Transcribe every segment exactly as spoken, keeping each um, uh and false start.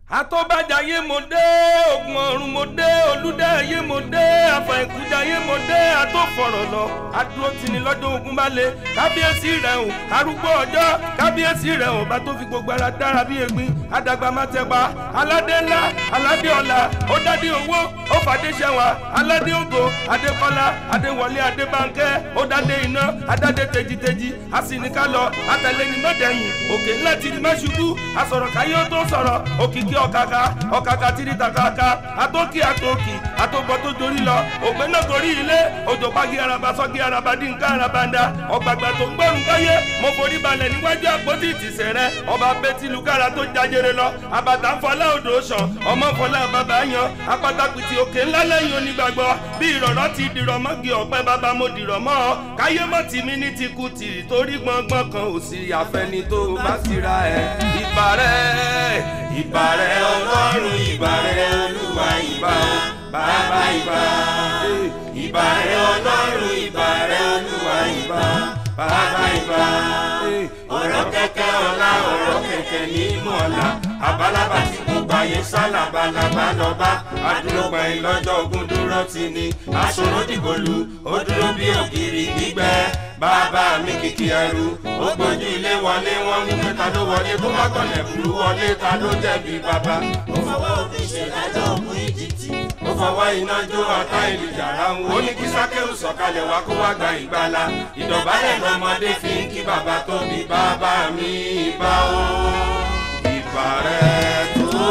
Atọ́bàjáyé mo dé, Ògùn ọ̀run mo dé, Olúdáyé mo dé, Àfàìkújayé mo dé, Atófọ̀rọ̀ lọ, adúró tì ní lọ́jọ́ ogun bá le, kábíyèsí rẹ̀ o, arúgbó ọjọ́, kábíyèsí rẹ̀ o, bá tó fi gbogbo ara dára bí egbin, adàgbà má tẹ pa, aládé ńlá, aládé ọlá, ó dádé owó, ó fàdé ṣẹwà, aládé ògo, adékọ́lá, adéwọlé, adébánkẹ́, ó dádé iná, adádé tejiteji, asìnìkà lọ, atẹ̀lé ní mọ́dẹ̀yìn, òkè ńlá ti ní mẹ́ṣubú, asọ̀rọ̀ káyé ó tó sọ̀rọ̀, òkìkí ọ̀kàkà ọ̀kàkà tìrìtà kàkà àtòkì àtòkì àtòbọ̀ tó dorí lọ ògbẹ́ náà torí ilé òjò pagi araba sọ́gi araba dín nǹkan arabanda ọ̀gbàgbà tó ń gbọ́rùn káyé mo forí balẹ̀ níwájú àpótí ìtìsẹ̀ rẹ ọba bẹ́tìlúkàrà tó jajere lọ àbàtà fọlá odò sàn ọmọ fọlá bàbá yan apátápìtì òkè ńlá lẹ́yìn onígbàgbọ́ bí ìrọ̀rọ̀ ti dìrọ̀ mọ́gi ọ̀pẹ bàbá mo dìrọ̀ mọ́ ọ káyé mọ́ tìmí ní tikùtì torí gbọ̀ngbọ̀n kan ò sí àfẹni tó bá síra ẹ̀ ìbàrẹ̀ ìbàrẹ̀ ọlọ́run ìbàrẹ̀ olúwa ìbà o bàbá ìbà ìbàrẹ̀ ọlọ́run ìbàrẹ̀ olúwa ìbà bàbá ìbà ọ̀rọ̀ kẹ̀kẹ́ ọlá ọ̀rọ̀ kẹ̀kẹ́ ní mọ̀ọ́lá àbálábà tí gbogbo ayé sálàbàlàbà lọ́ba adúrógbà ìlọ́jọ́ ogun dúró tì ní aṣòro dìgbòlù ó dúró bí ògiri gbígbẹ́ bàbá mi kìkì ẹrù ó gbójú ilé wọlé wọn mú pé ta ló wọlé bó bá kọlẹ̀ burú wọlé ta ló jẹ̀bi bàbá. ó fọwọ́ òfin ṣèdájọ́ ògùn ìjìtì ó fọwọ́ iná jó ọ̀tá ìlú yàrá ń wo ó ní kí sákéwù sọ̀kalẹ̀ wá kó wá gba ìgbàlà ìdọ̀bálẹ̀ lọ́mọdé fi ń kí bàbá tó bí bàbá mi bá ó ìbà rẹ̀ tó tó.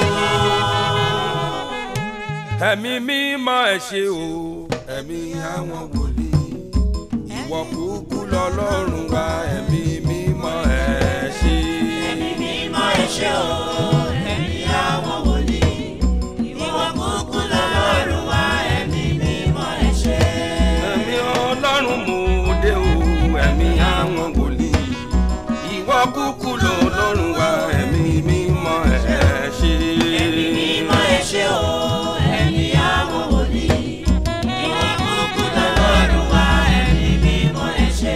ẹ̀mí mímọ́ ẹ ṣé o ẹ̀mí àwọn wòlíì ìwọ kúkú lọ́lọ́run wa ẹ̀mí mímọ́ ẹ ṣé. ẹ̀mí mímọ́ ẹ ṣé o ẹ̀mí àwọn wòlíì ìwọ kúkú lọ́lọ́run wa ẹ̀mí mímọ́ ẹ ṣé. ẹ̀mí ọlọ́run mú dé o ẹ̀mí àwọn wòlíì ìwọ kúkú lọ́lọ́run wa ẹ̀mí mímọ́ ẹ ṣé. ẹ̀mí mímọ́ ẹ ṣé o ẹ̀mí àwọn wòlíì ìwọ kúkú lọ́lọ́run wa ẹ̀mí mímọ́ ẹ ṣé.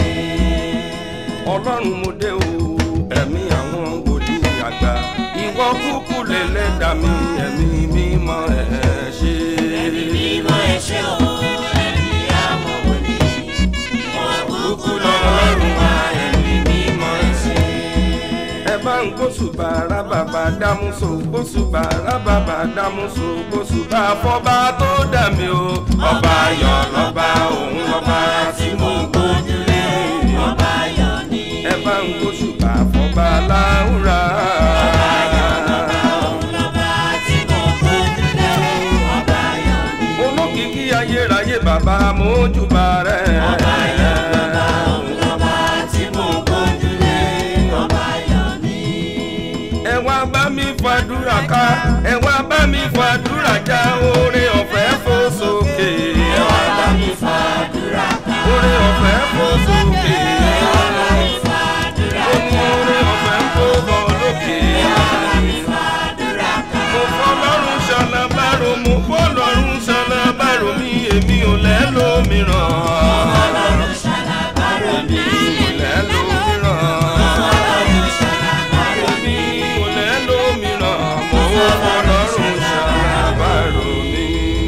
ọlọ́run mo dé o ẹ̀mí àwọn wòlíì àgbà ìwọ kúkú lẹ́lẹ́dà mi ẹ̀mí mímọ́ ẹ ṣé. ẹ̀mí mímọ́ ẹ ṣé o ẹ̀mí àwọn wòlíì ìwọ kúkú lọ́lọ́run wa ẹ̀mí mímọ́ ẹ ṣé. ẹ bá ń gbósùbà rábàbà dámúso gbósùbà rábàbà dámúso gbósùbà fọba tó dà mí o ọba ayọ̀ lọ́ba òun lọ́ba tí mo gbójúlé ọba ayọ̀ ni. ẹ bá ń gbósùbà fọba láwùrà. ọba ayọ̀ lọ́ba òun lọ́ba tí mo gbójúlé ọba ayọ̀ ni. olókìkí ayérayé bàbá mójúbà rẹ̀. ọba ayọ̀ lọ́ba òun lọ́ba tí mo gbójúlé ọba ayọ̀ ni. ẹ wá bá mi fàdúrà ká ẹ wá bá mi fàdúrà já oore ọ̀fẹ́ fò sókè. ẹ wá bá mi fàdúrà ká. oore ọ̀fẹ́ fò sókè. ẹ wá bá mi fàdúrà ó ní ká. oore ọ̀fẹ́ fò bọ̀ lókè. ẹ wá bá mi fàdúrà ká. mo fọlọ́run ṣàlàbárò mo fọlọ́run ṣàlàbárò mi èmi ò lẹ́lòmíràn. ọlọ́run ṣàlàbárò mi. èmi ò lẹ́lòmíràn. ọlọ́run ṣàlàbárò mi. èmi ò lẹ́lòmíràn. mo fọlọ́run ṣàlàbárò mi.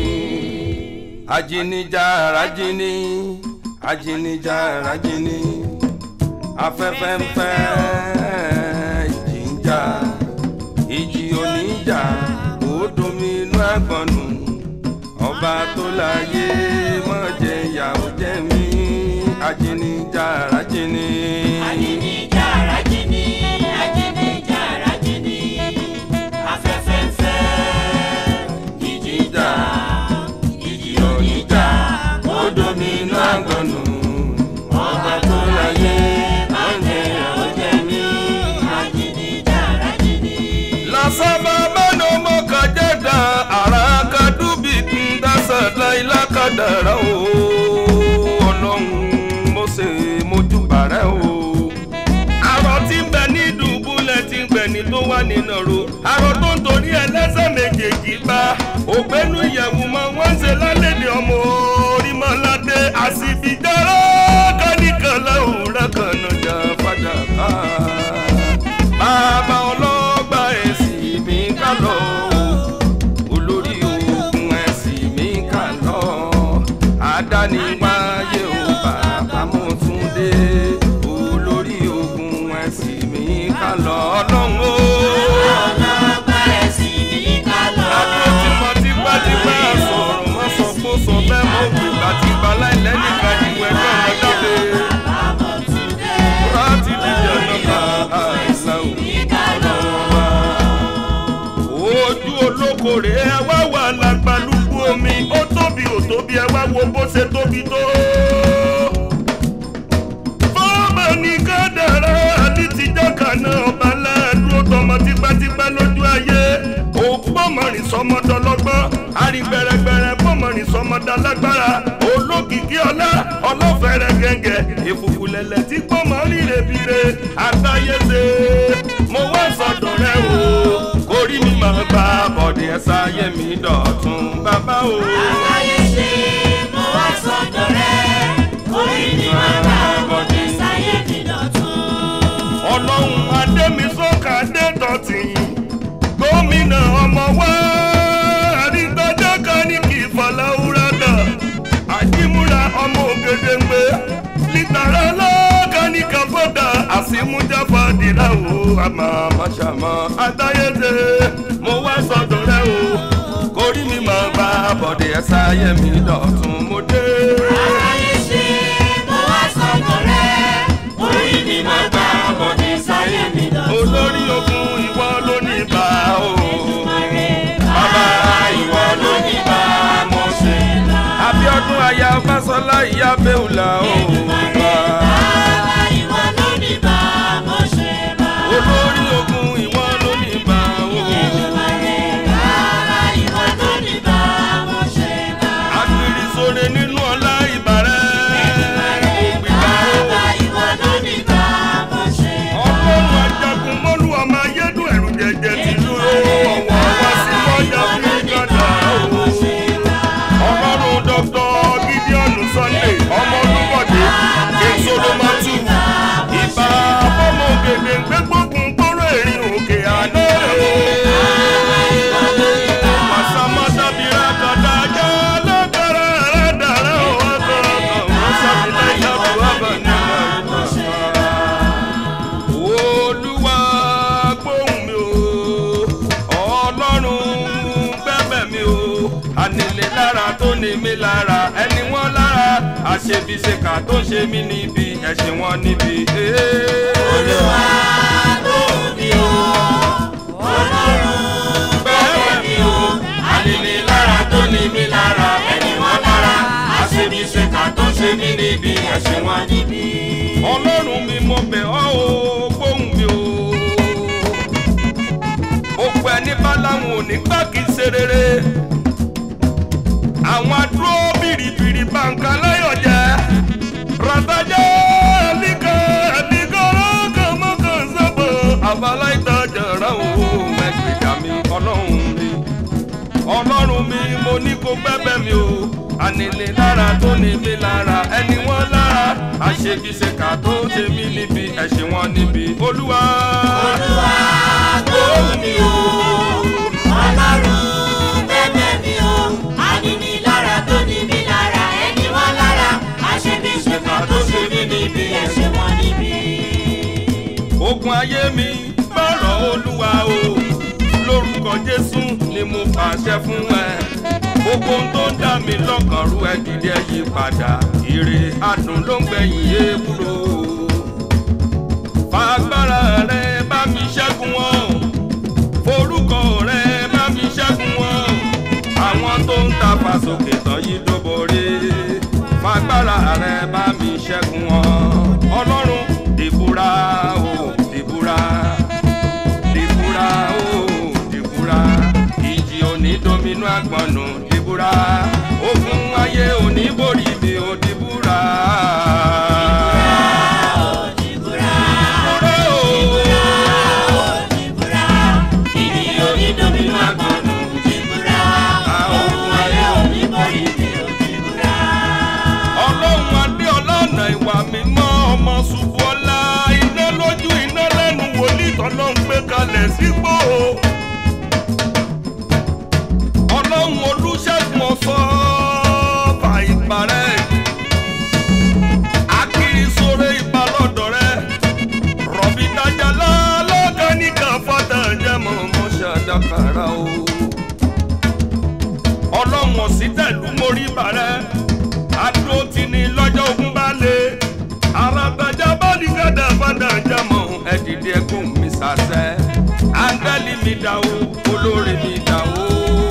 ajinijà rajini ajinijà rajini afẹ́fẹ́ ń fẹ́ ìjì ń jà ìjì oníjà ó dominú àgbọ̀nù ọba tó láyé mọ̀ jẹ́ ìyàwó jẹ́ mi ajinijà rajini. Ajìnìjà rajini, ajìnìjà rajini, afẹ́fẹ́ ń fẹ́, ìjì ń jà, ìjì oníjà, ó dominú àgbọ̀nù, ọba tó láyé máa ń jẹ ìyàwó jẹ mí. Ajìnìjà rajini. lasaba bano mokajeda araka dubi ndasa laila kadara o Ọlọ́run Mósè mojúbà rẹ o. arọ tí ń bẹ ní dùbúlẹ̀ tí ń bẹ ní tó wà nínú ro arọ tó ń torí ẹlẹ́sẹ̀ méjèèjì bá ògbénu ìyẹ̀wù mọ́ wọ́n ṣe lálẹ́dẹ̀ ọmọ orímọ̀ládé àsìbìjọ́rọ́ kánìkan láwùrọ̀ kan náà jà fàdà ká bàbá ọlọ́gbà èsì mi ká lọ adániwáyé ò bàbá mo tún dé olórí ogun ẹ̀sìn mi ká lọ ọlọ́run o. ọlọ́gbà ẹ̀sìn mi ká lọ. àbúrò tí mo ti gbàdúgbà sọ̀rọ̀ mọ́ sọ pé sọ bẹ́ẹ̀ mo gbìgbà tí balá ìlẹ́nìkan ìwé ẹjọ́ ọmọ jáde. láti dídì ọ̀nà ká àìsàn ojú olókòrè ẹ wá wà lágbàlúgbú omi ó tóbi ò tóbi ẹ wá wo bó ṣe tóbi tó. fọ́ọ̀mù ní kádàrá àti tìjọ́ kaná ọba láàdúró tọmọ tipátipá lójú ayé òpómọ̀rìn sọmọdọlọ́gbọ́n àrígbẹ̀rẹ̀gbẹ̀rẹ̀ pọ̀mọ̀rìn sọmọdọlágbára olókìkí ọlá ọlọ́fẹ̀rẹ̀ gẹ́gẹ́ ìfùfùlẹ̀lẹ̀ tí pọ̀mọ̀rìn rèbire àtayéṣe mo wá sọ̀dọ̀ rẹ o orí mi máa bá bọ̀dé ẹ̀sà ayé mi dọ̀tun bàbá o. àtayéṣe mo wá sọ̀dọ̀ rẹ orí mi máa bá bọ̀dé ẹ̀sà ayé mi dọ̀tun. ọlọ́run adémisọ́kà adétọ̀tì gómìnà ọmọ wa àdìgbàjọ́ kan ní kì í fọláwúrà dà àdìmúra ọmọ ògèdèǹgbè nítara lọ́ọ̀kan ní kàfọ́dà àsìmújáfà dìláwò àmà màṣàmà àtayéṣe mo wá sọ́dọ̀ rẹ o kórí mi máa bá bọ̀dé ẹ̀sà ayé mi dọ̀tun mo dé. àtayéṣe mo wá sọ́dọ̀ rẹ orí mi máa bá bọ̀dé ẹ̀sà ayé mi dọ̀tun. olórí ogun ìwọ ló ní bá o bàbá ìwọ ló ní bá mo ṣe. Abíọ́dún aya Fásọlá ìyá Bẹ́ùlà o bá. bàbá ìwọ ló ní bá mo ṣe bá. olórí ogun ìwọ ló ní bá o. bàbá ìwọ ló ní bá mo ṣe bá. agbèrè sóre nínú ọlá ìbàrẹ̀ ògbìgbà o. bàbá ìwọ ló ní bá mo ṣe bá. ọlọ́run ajagun mọ́lú ọmọ ayédùn ẹ̀rù jẹjẹ tìlú ọ̀wọ́ wá sí lọ́jà fún gàdá o. ọlọ́run dr gideon sunday ọmọ olúbọ̀dé king solomatu ìbá fọmọ ògèdè gbẹgbógun kóró èrìn òkè àná màsàmásàbíra dàda jẹ́ lọ́kàrà àràdàrà ọ̀wọ́kọ̀ ọ̀wọ́ sábìlẹ̀ ìyàbọ̀ àbànú olúwa gbóhùn mi o ọlọ́run gbẹ́bẹ̀ mi o ànílé lára tó ní mi lára ẹni wọ́n lára àṣebíṣekà tó ṣe mí níbi ẹ̀ṣẹ̀ wọn níbi. olúwa gbóhùn mi o ọlọ́run gbẹ́bẹ̀ mi o ànílé lára tó ní mi lára ẹni wọ́n lára àṣebíṣekà tó ṣe mí níbi ẹ̀ṣẹ̀ wọn níbi. ọlọ́run mi mo bẹ̀ ọ́ o gbóhùn mi o òpó ẹni bá láwọn ò ní gbà kí n ṣe rere àwọn adúró bìrìbìrì bàǹkà láyọ̀ jẹ́ ràtàjẹ́ ẹ̀líkà ẹ̀líkà ọlọ́kàn mọ́kàn sábà àbálá ìtajà ra òun ẹgbẹ̀dà mi ọlọ́run mi ọlọ́run mi mo ní kó bẹ́bẹ̀ mi o ànílé lára tó ní mi lára ẹni wọ́n lára àṣebíṣekà tó ṣe mí níbi ẹ̀ṣẹ̀ wọn níbi olúwa. olúwa gbóhùn mi o ọlọ́run bẹ́bẹ̀ mi o àníní lára tó ní mi lára ẹni wọ́n lára àṣebíṣekà tó ṣe mí níbi ẹ̀ṣẹ̀ wọn níbi. ogun ayé mi gbọ́rọ̀ olúwa o lórúkọ jésù ni mo pàṣẹ fún ẹ gbogbo ohun tó ń dà mí lọ́kàn rú ẹ dìde ẹ yí padà ire adùn ló ń gbẹ̀yìn ewúro fagbára rẹ bá mi ṣẹ́gun wọn forúkọ rẹ bá mi ṣẹ́gun wọn àwọn tó ń ta fàsókè tán yìí ló borí fagbára rẹ bá mi ṣẹ́gun wọn ọlọ́run dìbúra o dìbúra dìbúra o dìbúra ìjì òní dominú àgbọ̀nù dìbúra ogun ayé òní borí mi ò dìbúra. ìwà mímọ́ ọmọ ṣubú ọlá iná lójú iná lẹ́nu wòlíì tọ́lọ́ ń gbé kalẹ̀ sípò. ọlọ́run olùṣègùn ọ̀sọ́ fà ìparẹ́ ọkàrà o. ọlọ́run ọ̀sìn tẹ̀lú mórí bàrẹ́ adúró ti ní lọ́jọ́ ogun bá lé àràgbàjà bá ní gàdá fàdà jámọ̀ ẹ̀dìdì ẹ̀gùn mi sàṣẹ áńgẹ́lì mi dà o olórí mi dà o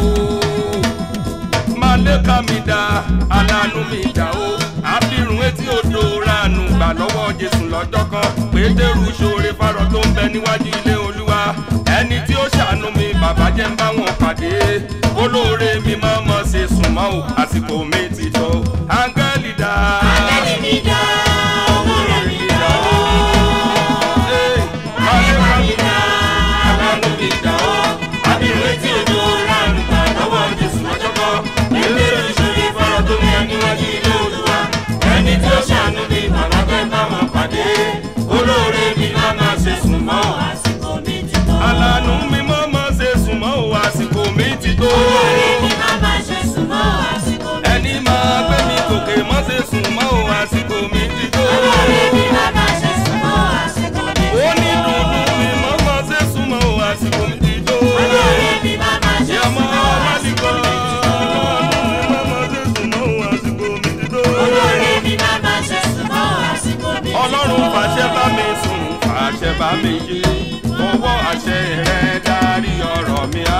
màlẹ́kà mi dà aláàánú mi dà o àbírùn etí odò ránù gbà lọ́wọ́ Jésù lọ́jọ́ kan Pétérù ṣoore fárọ̀ tó ń bẹ níwájú ilé Olúwa ẹni tí ó ṣàánú mi bàbá jẹ́ ń bá wọn pàdé olóore mi máa mọ̀ ṣe sùn mọ́ o àsìkò mi ti tó áńgẹ́lì dà áńgẹ́lì mi dà olóore mi dà o màlẹ́kà mi dà aláàánú mi dà o àbírùn etí odò ránù gbà lọ́wọ́ Jésù lọ́jọ́ kan Pétérù ṣoore fárọ̀ tó ń bẹ níwájú ilé Olúwa ẹni tí ó ṣàánú mi bàbá jẹ́ ń bá wọn pàdé olóore mi máa ma ṣe sùn mọ́ àsìkò mi ti tó. aláàánú mi máa mọ̀ ṣe sùn mọ́ o àsìkò mi ti tó. olóore mi máa ma ṣe sùn mọ́ àsìkò mi ti tó. ẹni máa gbé mi gòkè mọ́ ṣe sùn mọ́ o àsìkò mi ti tó. olóore mi máa ma ṣe sùn mọ́ àsìkò mi ti tó. ó ní dúdú mi máa mọ̀ ṣe sùn mọ́ o àsìkò mi ti tó. olóore mi máa ma ṣe sùn yàmọ́ mọ́ wálìkọ́ àsìkò mi ti tó. máa mọ̀ ṣe sùn mọ́ o àsìkò mi ti tó. olóore mi máa ma ṣe sùn mọ́ àsìkò mi ti tó. ọlọ́run fàṣẹ bá mi sùn fàṣẹ bá mi jí ọwọ́ àṣẹ rẹ darí ọ̀rọ̀ mi á.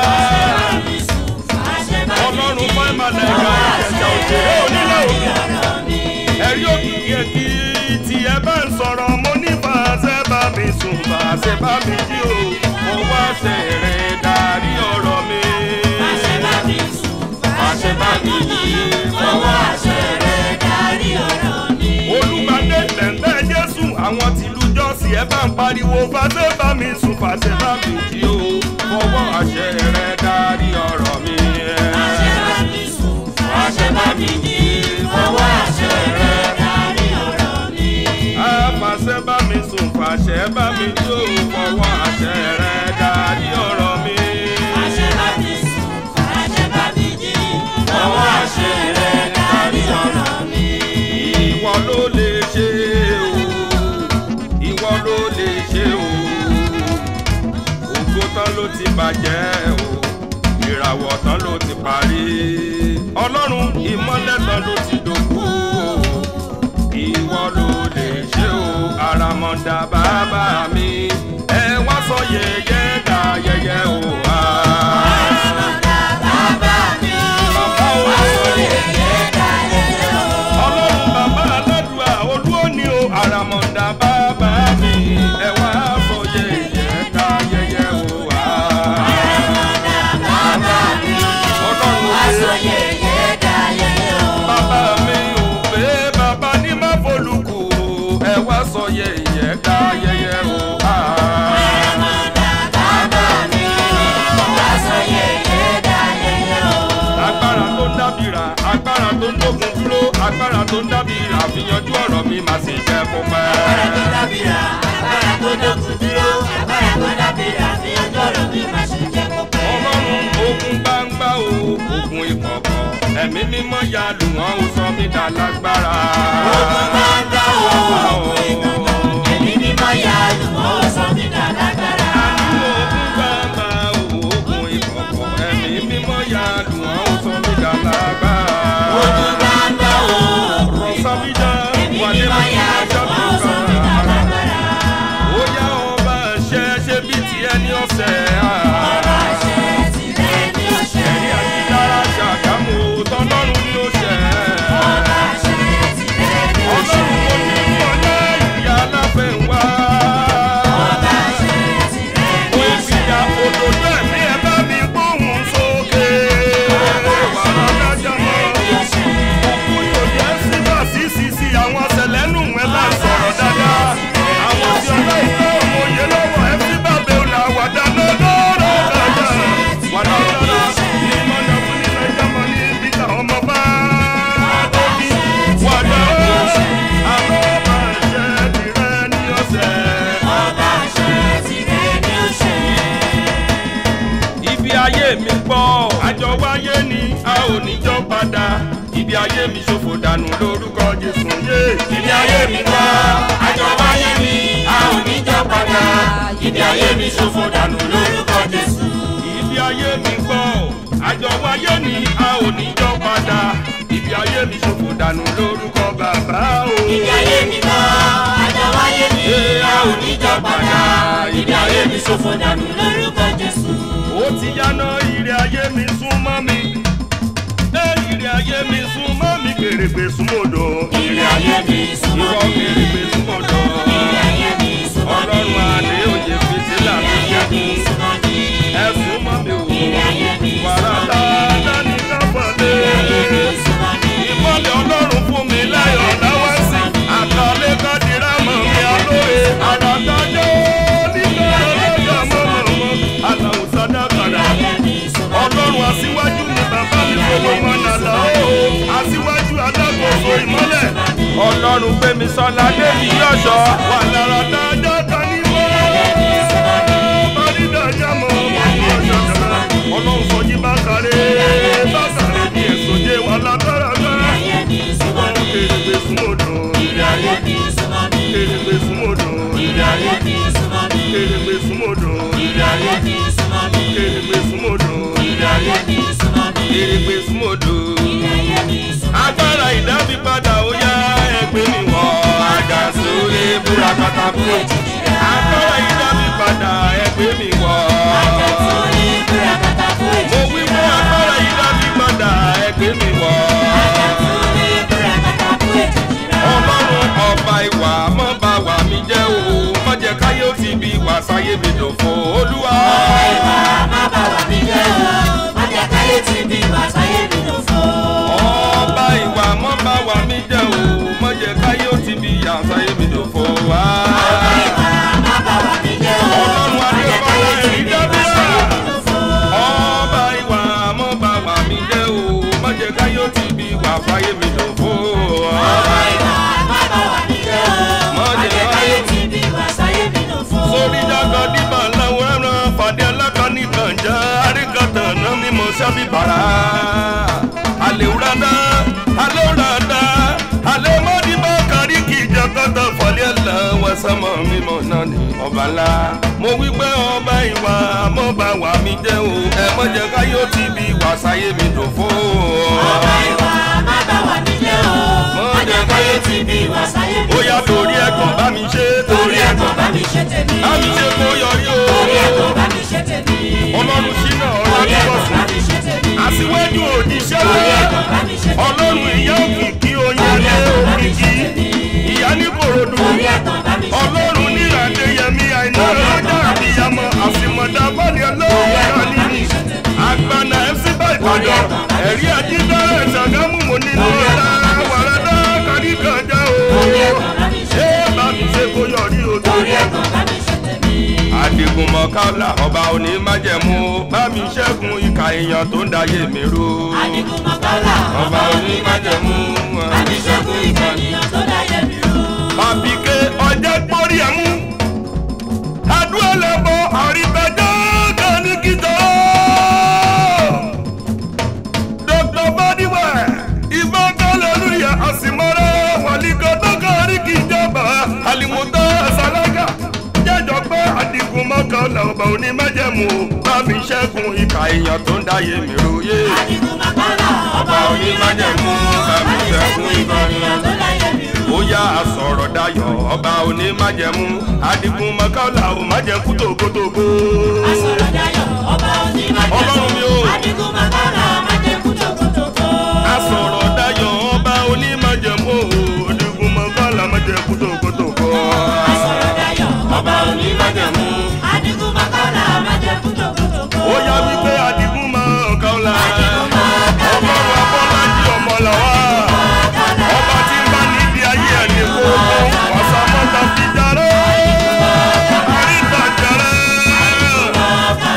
ọlọ́run fún ìmọ̀lẹ̀ ìgbà ìjẹ̀jẹ̀ òjèrè onílẹ̀ òní. ẹ̀rí òkìkí ẹ̀kí tí ẹ bá ń sọ̀rọ̀ mo ní fàṣẹ bá mi sùn fàṣẹ bá mi jí o ọwọ́ àṣẹ rẹ darí ọ̀rọ̀ mi. fàṣẹ bá mi sùn fàṣẹ bá mi jí ọwọ́ àṣẹ rẹ darí ọ̀rọ̀ mi. olùgbàdé lẹ́ńtẹ́ Jésù àwọn tìlú jọ́sìn ẹ bá ń pariwo fàṣẹ bá mi sùn fàṣẹ bá mi jí o ọwọ́ àṣẹ rẹ darí ọ̀rọ̀ mi. fàṣẹ bá mi sùn fàṣẹ bá mi jí ọwọ́ àṣẹ rẹ darí ọ̀rọ̀ mi. fàṣẹ bá mi sùn fàṣẹ bá mi jí o ọwọ́ àṣẹ rẹ darí ọ̀rọ̀ mi. fàṣẹ bá mi sùn fàṣẹ bá mi jí ọwọ́ àṣẹ rẹ darí ọ̀rọ̀ mi. ìwọ ló lè ṣe o ìwọ ló lè ṣe o ògo tán ló ti bàjẹ́ o ìràwọ̀ tán ló ti parí ọlọ́run ìmọ́lẹ̀ tán ló ti dòkú o ìwọ ló lè ṣe o àràmọ̀dà bàbá mi ẹ wá sọ yẹ̀yẹ́ dà yẹ̀yẹ́ o wá. àràmọ̀dà bàbá mi wá sọ yẹ̀yẹ́ dà yẹ̀yẹ́ o. ọlọ́run bàbá aládùá olú òní o àràmọ̀dà bàbá mi ẹ wá sọ yẹ̀yẹ́ dà yẹ̀yẹ́ o wá. àràmọ̀dà bàbá mi wá sọ yẹ̀yẹ́ dà yẹ̀yẹ́ o. bàbá mi ò pé bàbá ní má folùkù ẹ wá sọ yẹ̀yẹ́ dà yẹ̀yẹ́ o wá. àràmọ̀dà bàbá mi wá sọ yẹ̀yẹ́ dà yẹ̀yẹ́ o. agbára tó ń dábìrà agbára tó ń dógun dúró agbára tó ń dábìrà àfihànjú ọ̀rọ̀ mi má sì jẹ́ kó pẹ́. agbára tó dábìrà agbára tó dógun dúró agbára tó dábìrà fi ojú ọ̀rọ̀ mi má ṣe jẹ́ kó pẹ́. ọlọ́run ogun gbangba o ogun ìkọ̀kọ̀ ẹ̀mí mímọ́ ya lù wọ́n ó sọ mí dà lágbára. ogun gbangba o ogun ìkọ̀kọ̀ ẹ̀mí mímọ́ ya lù wọ́n ó sọ mí dà lágbára. ogun gbangba o ogun ìkọ̀kọ̀ ẹ̀mí mímọ́ ya lù wọ́n ó sọ mí dà lágbára. ogun gbangba o ogun ìkọ̀kọ̀ ẹ̀mí mímọ́ ya lù wọ́n ó sọ mí dà lágbára. ó yá ọba ṣe ṣe bí tiẹ̀ ní ọ̀sẹ̀. ọba ṣe tirẹ̀ ní ọ̀sẹ̀. ẹ̀rí àti dára ṣàgámù tọ́lọ́run ní ọ̀sẹ̀. ọba ṣe tirẹ̀ ní ọ̀sẹ̀. ọlọ́run mo ní ọjọ́ ìyá aláfẹ́ wá. ọba ṣe tirẹ̀ ní ọ̀sẹ̀. ìjà òdòdó ẹ̀mí ẹ bá mi gbóhùn sókè. wàhálà dájà mọ́. òkú yóò jẹ́ síbà sí sísí àwọn ọ̀sẹ̀lẹ́nu ẹ̀ bá sọ̀rọ̀ dáadáa. àwọn tí ọlá ìtọ́ òye lọ́wọ́ ẹ̀ fi bá bẹ́ẹ̀ là wàdà lọ́dọ́ọ̀rọ̀ dáadáa. wàdà dáadáa ní mọ́nàmú ní nàìjíríà ní ibi táwọn ọmọ bá tóbi. wàdà àwọn ọmọ ẹ̀ṣẹ̀ tirẹ̀ ní ọ̀sẹ̀. ọba ṣe tirẹ̀ ní ọ̀sẹ̀. ibi ayé mi gbọ́ àjọ wáyé ni a ò ní jọ padà ibi ayé mi ṣòfò dànù lórúkọ Jésù yé. ibi ayé mi gbọ́ àjọ wáyé ni a ò ní jọ padà ibi ayé mi ṣòfò dànù lórúkọ Jésù. ayé mi gbọ́ àjọ wáyé ni a ò ní jọ padà ibi ayé mi ṣòfò dànù lórúkọ bàbá o. ibi ayé mi gbọ́ àjọ wáyé ni a ò ní jọ padà ibi ayé mi ṣòfò dànù lórúkọ Jésù. ó ti yáná ire ayé mi sún mọ́ mi ire ayé mi sún mọ́ mi kèrègbè súnmọ́dọ̀ ire ayé mi sún mọ́ ìwọ mi kèrègbè súnmọ́dọ̀ ire ayé mi sún mọ́ mi ọlọ́run àlè òye fìtílà mi ire ayé mi sún mọ́ mi ẹ sún mọ́ mi o ire ayé mi sún wàrà mọ́ mi dáadáa ní káfọ́lé ire ayé mi sún mọ́ mi ìmọ̀lẹ̀ ọlọ́run fún mi láyọ̀ láwá sí àkàlẹ́ kọ́dìrá mọ̀ mi alóye àràdájọ́ nígbà lọ́jọ́ mọ́mọ́mọ́ aláwọ̀ sádàkàrà ọlọ́run aṣíwájú ni bàbá mi fowó mọ́nà lọ́wọ́ aṣíwájú alákòóso ìmọ́lẹ̀ ọlọ́run gbé mi sọ́lá dé mi yọ̀ṣọ́ wà lára dájọ́ kan ní mọ́ bàrídàjà mọ́ ọlọ́run sọjí bá kárẹ́ bá kárẹ́ ní ẹ̀sọ́jẹ́ wà lágbára gbára ìwọ́n kèrègbè súnmọ́dọ̀ kèrègbè súnmọ́dọ̀ kèrègbè súnmọ́dọ̀ kèrègbè súnmọ́dọ̀ kèrègbè súnmọ́dọ̀ agbára ìdábìpadà ó yá ẹgbẹ́ mi wọ̀ àjàsóre búrakátà bú agbára ìdábìpadà ẹgbẹ́ mi wọ̀ mo wí fún agbára ìdábìpadà ẹgbẹ́ mi wọ̀ ọlọ́run ọba ìwà mọ́ bá wà mí jẹ́ o má jẹ́ káyé ó ti bí wà sáyé mi dòfo olúwa. ọba ìwà má bá wà mí jẹ́ o má jẹ́ káyé ti bí wà sáyé mi dòfo. ọba ìwà mọ́ bá wà mí jẹ́ o má jẹ́ káyé ó ti bí yà sáyé mi dòfo wá. ọba ìwà má bá wà mí jẹ́ o má jẹ́ káyé ti bí wà sáyé mi dòfo. ọba ìwà mọ́ bá wà mí jẹ́ o má jẹ́ káyé ó ti bí wà sáyé mi dòfo. ọba ìwà má bá wà mí jẹ́ o má jẹ́ káyé ti bí wà sáyé mi dòfo. sórí jágọ́ dìbò làwọn ẹran fàdé alákànní kànjá àríkàtàn náà mímọ́ sábì bàrà. alewurada alewurada alemọdìbò kárí kìjà kọtà fọlẹ́ la wàsámọ̀ mímọ́ náà ní ọba ńlá. mo wí pé ọba ìwà mọ́ bá wà mí jẹ́ o ẹ mọ́ jẹ́ káyọ̀ tí bí wà sáyé mi dòfo. ọba ìwà má bá wà mí jẹ́ o má jẹ́ káyé ti bí wà sáyé mi dòfo. ó yá torí ẹ̀kọ́ bá mi ṣe torí ẹ̀kọ́ bá mi ṣe tèmi. bá mi ṣe kó yọrí o. torí ẹ̀kọ́ bá mi ṣe tèmi. ọlọ́run ṣínà torí ẹ̀kọ́ ọlọ́run bá mi ṣe tèmi. aṣíwájú òjíṣẹ́ torí ẹ̀kọ́ bá mi ṣe tèmi. ọlọ́run ìyá òkìkí oyin torí alẹ́ ẹ̀kọ́ bá mi ṣe òkìkí tèmi. ìyá ní kòròdú torí ẹ̀kọ́ bá mi ṣe tèmi. ọlọ́run ní adéyẹmí àìná ọlọ́jà àbíyamọ àfìmọ̀dá bọ́ọ̀lì ọlọ́run nínú àgbàna ẹ̀fí bá ìbàdàn ẹ̀rí ajídára ìṣàgámù mọ́ nínú ọ̀la wàrádá kárí kànjá o ṣé bá mi ṣe kó yọrí o torí ẹ̀kọ́ bá mi ṣe tèmi. adigun mọ̀kálà ọba òní májẹ̀mú bá mi ṣẹ́gun ìka èèyàn tó ń dayé mi rú. adigun mọ̀kálà ọba òní májẹ̀mú bá mi ṣẹ́gun ìka èèyàn tó dáyé mi rú. àbíké ọjọ́ gbórí ẹ̀mú adúlọ̀ lẹ́bọ̀ àríbẹ̀jọ́ kan ní kìtọ́. dr badiwa ìbọn kálẹ̀ lóye àsìmọ́rẹ́ wàlíkọ́ tó kárí kìjọba àlìmọ́tò ṣàlágà jẹ́jọ́ pé adigun mọ́kànlá ọba òní májẹ̀mú bá mi ṣẹ́gun ìka èèyàn tó ń dáyé mi róye. adigun mọ̀kálà ọba òní májẹ̀mú bá mi ṣẹ́gun ìka èèyàn tó dáyé mi rú. ó yá àsọ̀rọ̀ dayọ̀ ọba òní májẹ̀mú adigun mọ́kànlá ò májẹ̀kú tògótògó. àsọ̀rọ̀ dayọ̀ ọba òní Ọlọ́run mi májẹ̀mú o. adigun mọ̀kálà májẹ̀kú tókótókó. àsọ̀rọ̀ dayọ̀ ọba òní májẹ̀mú adigun mọ́kànlá májẹ̀kú tògótògó. àsọ̀rọ̀ dayọ̀ ọba òní májẹ̀mú adigun mọ̀kálà májẹ̀kú tókótókó. ó yá wípé adigun mọ́kànlá ọlọ́run abọ́lájí ọmọ làwà ọba tí ń bá níbi ayé ẹ̀ ní kó wàsá mọ́ta fi dára àríta jẹrẹ.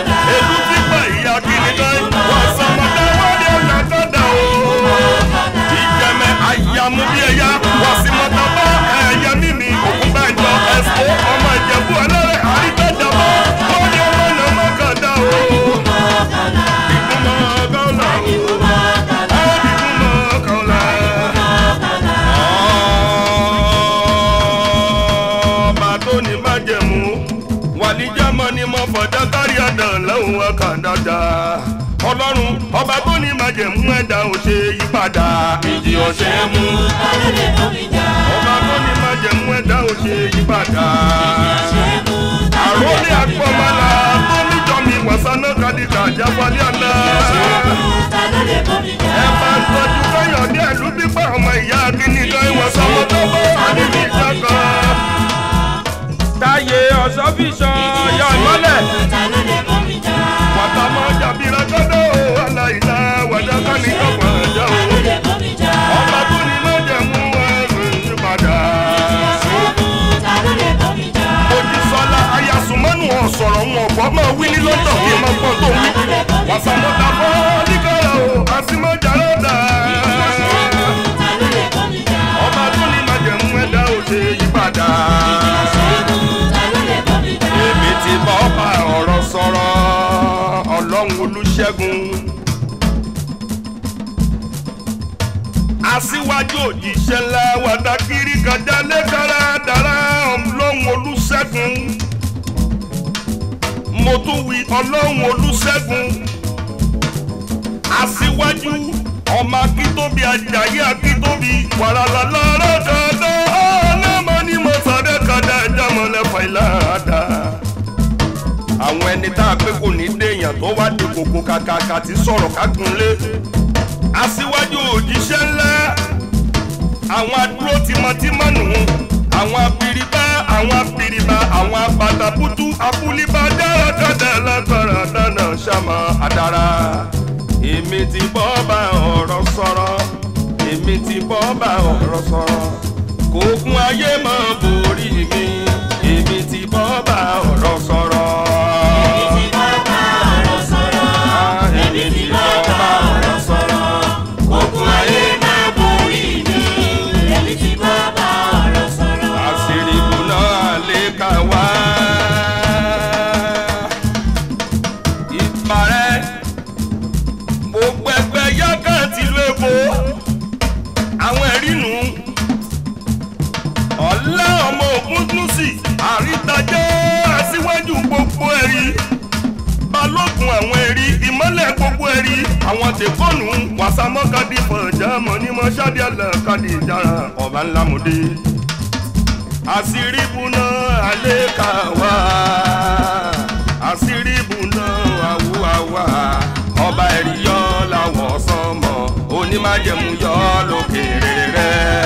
lọ́wọ́ ọkàn dáadáa ọlọ́run ọba tó ní májẹ̀mú ẹ̀dá ò ṣe yípadà ìjì ò ṣe mú ọba tó ní májẹ̀mú ẹ̀dá ò ṣe yípadà àròlé àpọ̀mọ́lá tó níjọ mi wàsánà kàdíkà jábọ́lé àná ẹ máa ń tọ́jú káyọ̀dé ẹ̀lú pípa ọmọ ìyá akínníkan ìwọ̀sán mọ́tọ́bọ́ àdébí ìjọba táyé ọ̀sán fi ṣan ọyọ ìmọ́lẹ̀ wàtàmọ́ jàbíra kọ́dọ̀ aláìlá wàdáká ní ọ̀pọ̀ ẹ̀jẹ̀ o ọba tó ní májẹ̀mú ẹ̀rù ìpadà Mojísọ́lá ayásùnmọ́nù ọ̀sọ̀rọ̀ wọn ọ̀pọ̀ máa wí ní lọ́tọ̀ kí n máa pọ̀ tó wí wàsàmọ́ta fọ́ nígbàrà o àsìmọ́jà lọ́dà ọba tó ní májẹ̀mú ẹ̀dá ò ṣe yípadà èmi ti bá ọba ọ̀rọ̀ sọ̀rọ̀ ọlọ́run olùṣègùn aṣíwájú òjíṣẹ́ ńlá wàdàkiri kàjá lẹ́kàrà dára ọlọ́run olùṣègùn mo tún wí ọlọ́run olùṣègùn aṣíwájú ọmọ akíntóbi ajayi akíntóbi wàràlà lọ́rọ̀ dandan ọlọ́mọ ni mo sọ̀rọ̀ kàdá ìjàmọ̀lẹ́fà ìlàdà àwọn ẹni tá a pé kò ní déèyàn tó wá di kòkò kàkàkà tí sọ̀rọ̀ kágunlé aṣíwájú òjíṣẹ́ ńlá àwọn adúró tìmọ̀tìmọ̀ nù àwọn apiriba àwọn apiriba àwọn abàtàbùtù abúlíbà dáradára lágbára dáná ṣàmà àdàrà èmi ti bọ́ bá ọ̀rọ̀ sọ̀rọ̀ èmi ti bọ́ bá ọ̀rọ̀ sọ̀rọ̀ kókun ayé mọ́ borí mi èmi ti bọ́ bá ọ̀rọ̀ sọ̀rọ̀. Àwọn ẹ̀rí nù ọ̀la ọmọ ògún núsì àrítajẹ́ aṣíwájú gbogbo ẹ̀rí balógun àwọn ẹ̀rí ìmọ́lẹ̀ gbogbo ẹ̀rí àwọn tẹ̀kọ́nù wàsámọ́kadì fọ̀jámọ́ ní mọ́ṣáde àlàkadì ìjára ọba ńlá mọ́dé àṣírí bùnà àlékà wá àṣírí bùnà àwùwàwà ọba ẹ̀rí yọ làwọ̀ sọmọ onímájẹ̀mú yọ lókèrè rẹ̀.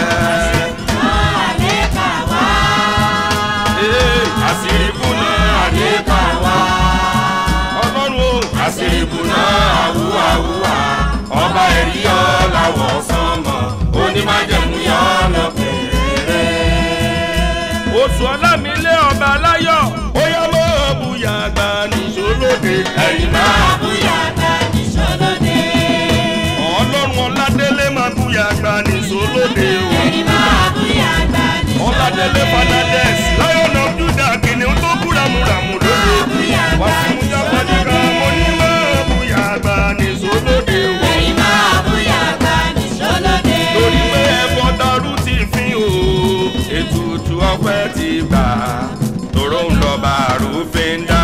àṣírí bùnà àlékà wá ọlọ́run o àṣírí bùnà àwùwàwùwà ọba ẹ̀rí yọ làwọ̀ sọmọ onímájẹ̀mú yọ lókèrè rẹ̀. oṣù ọlámilé ọba aláyọ̀ ó yá mọ́ bùyà àgbà nìṣó lóde ẹ̀yìn máa bùyà àgbà nìṣó lóde. ọlọ́run ọládélé máa bùyà àgbà nìṣó lóde o. ẹ̀yìn máa bùyà àgbà nìṣó lóde. ọládélé fanadẹ́s lion of Judah kìnìún tó búramúramù lóde. wàsímúyà fàdíkà mo ní máa bùyà àgbà nìṣó lóde o. ẹ̀yìn máa bùyà àgbà nìṣó lóde. lórí pé ẹ̀fọ́ darú ti fi o ètùtù ọpẹ́ ti gbà tòró ń lọ bá àrùfín dá.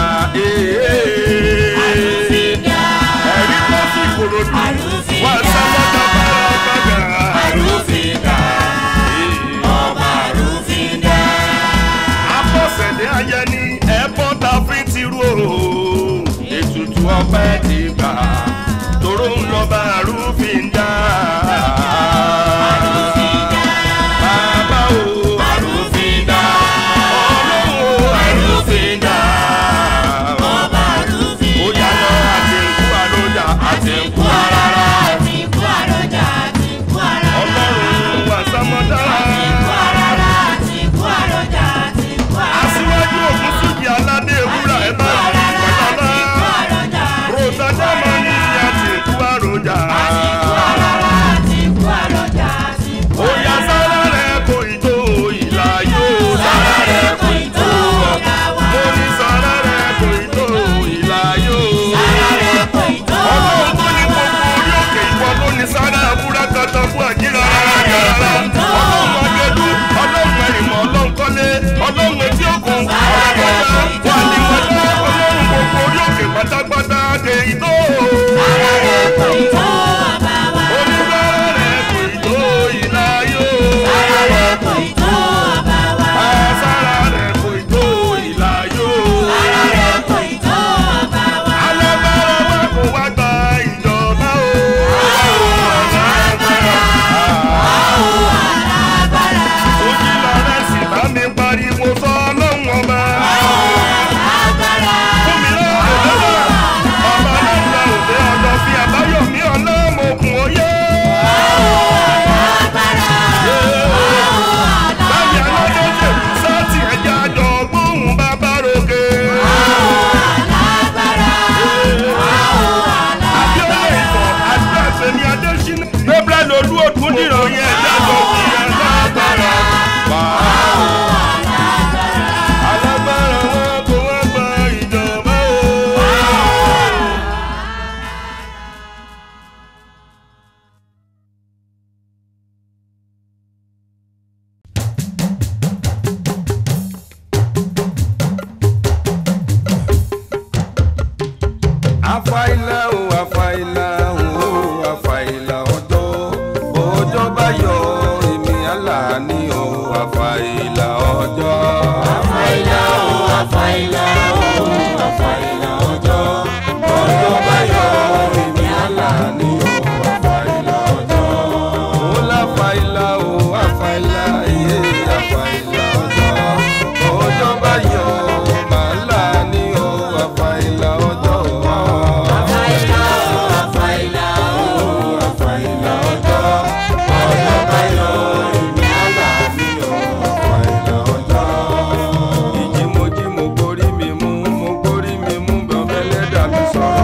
àrùfín dá. ẹ̀rí kọ́ sí kòròdú. àrùfín dá. wà sábàtà bàrà bàgà. àrùfín dá. ọba àrùfín dá. abọ́sẹ̀dé ayẹni ẹ̀bọ́n ta fi ti rú o ètùtù ọpẹ́ ti gbà tòró ń lọ bá àrùfín dá. àfàìlà o àfàìlà o àfàìlà ọjọ́ ọjọ́ bá yọ èmi àlà ni o àfàìlà ọjọ́. àfàìlà o àfàìlà o àfàìlà ọjọ́ ọjọ́ bá yọ èmi àlà ni o àfàìlà ọjọ́. ó láfàìlà o àfàìlà iye àfàìlà ọjọ́ ọjọ́ bá yọ màálà ni o àfàìlà ọjọ́. àfàìlà o àfàìlà o àfàìlà ọjọ́ ọjọ́ bá yọ èmi àlà ni o àfàìlà ọjọ́. ìjì mo jí mo gbórí mi mú mo gbórí mi mú bẹ́ẹ̀ lẹ́dàá mi sọ̀rọ̀.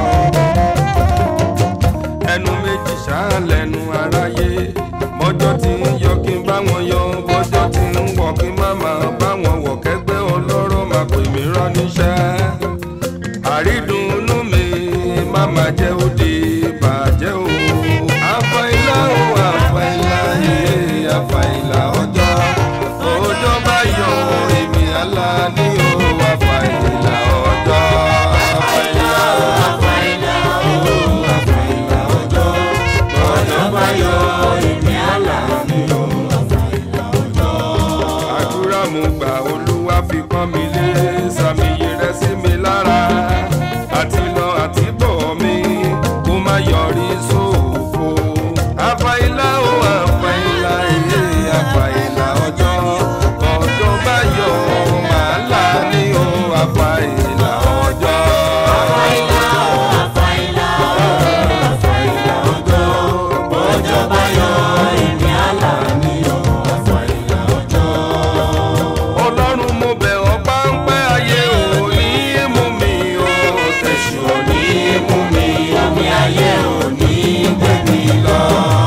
ẹnu méjì ṣáà lẹ́nu aráyé bọ́jọ́ tí ń yọ kí n bá wọn yọ bọ́jọ́ tí ń wọ̀ kí n má máa bá wọn wọ̀ kẹ́gbẹ́ ọlọ́rọ̀ máa pè mí rán níṣẹ́. àrídùnnú mi má máa jẹ́ òde bàjẹ́ o. àfàìlà o àfàìlà iye àfàìlà ọjọ́ ọjọ́ bá yọ èmi àlà ni o àfàìlà ọjọ́. àfàìlà o àfàìlà o àfàìlà ọjọ́ ọjọ́ bá yọ èmi àlà ni o àfàìlà ọjọ́. àdúrà mo gbà olúwa fi pọ́n mi lé sàmìyẹ rẹ sí mi lára àti lọ àti bọ̀ mi kó má yọrí sófo. àfàìlà o àfàìlà iye àfàìlà ọjọ́ ọjọ́ bá yọ màálà ni o àfàìlà ọjọ́. àfàìlà o àfàìlà o àfàìlà ọjọ́ ọjọ́ bá yọ èmi àlà ni o àfàìlà ọjọ́. ọlọ́run mo bẹ̀ ọ́ páńpẹ́ ayé ò ní mú mi o èṣù ò ní mú mi omi ayé ò ní gbé mi lọ.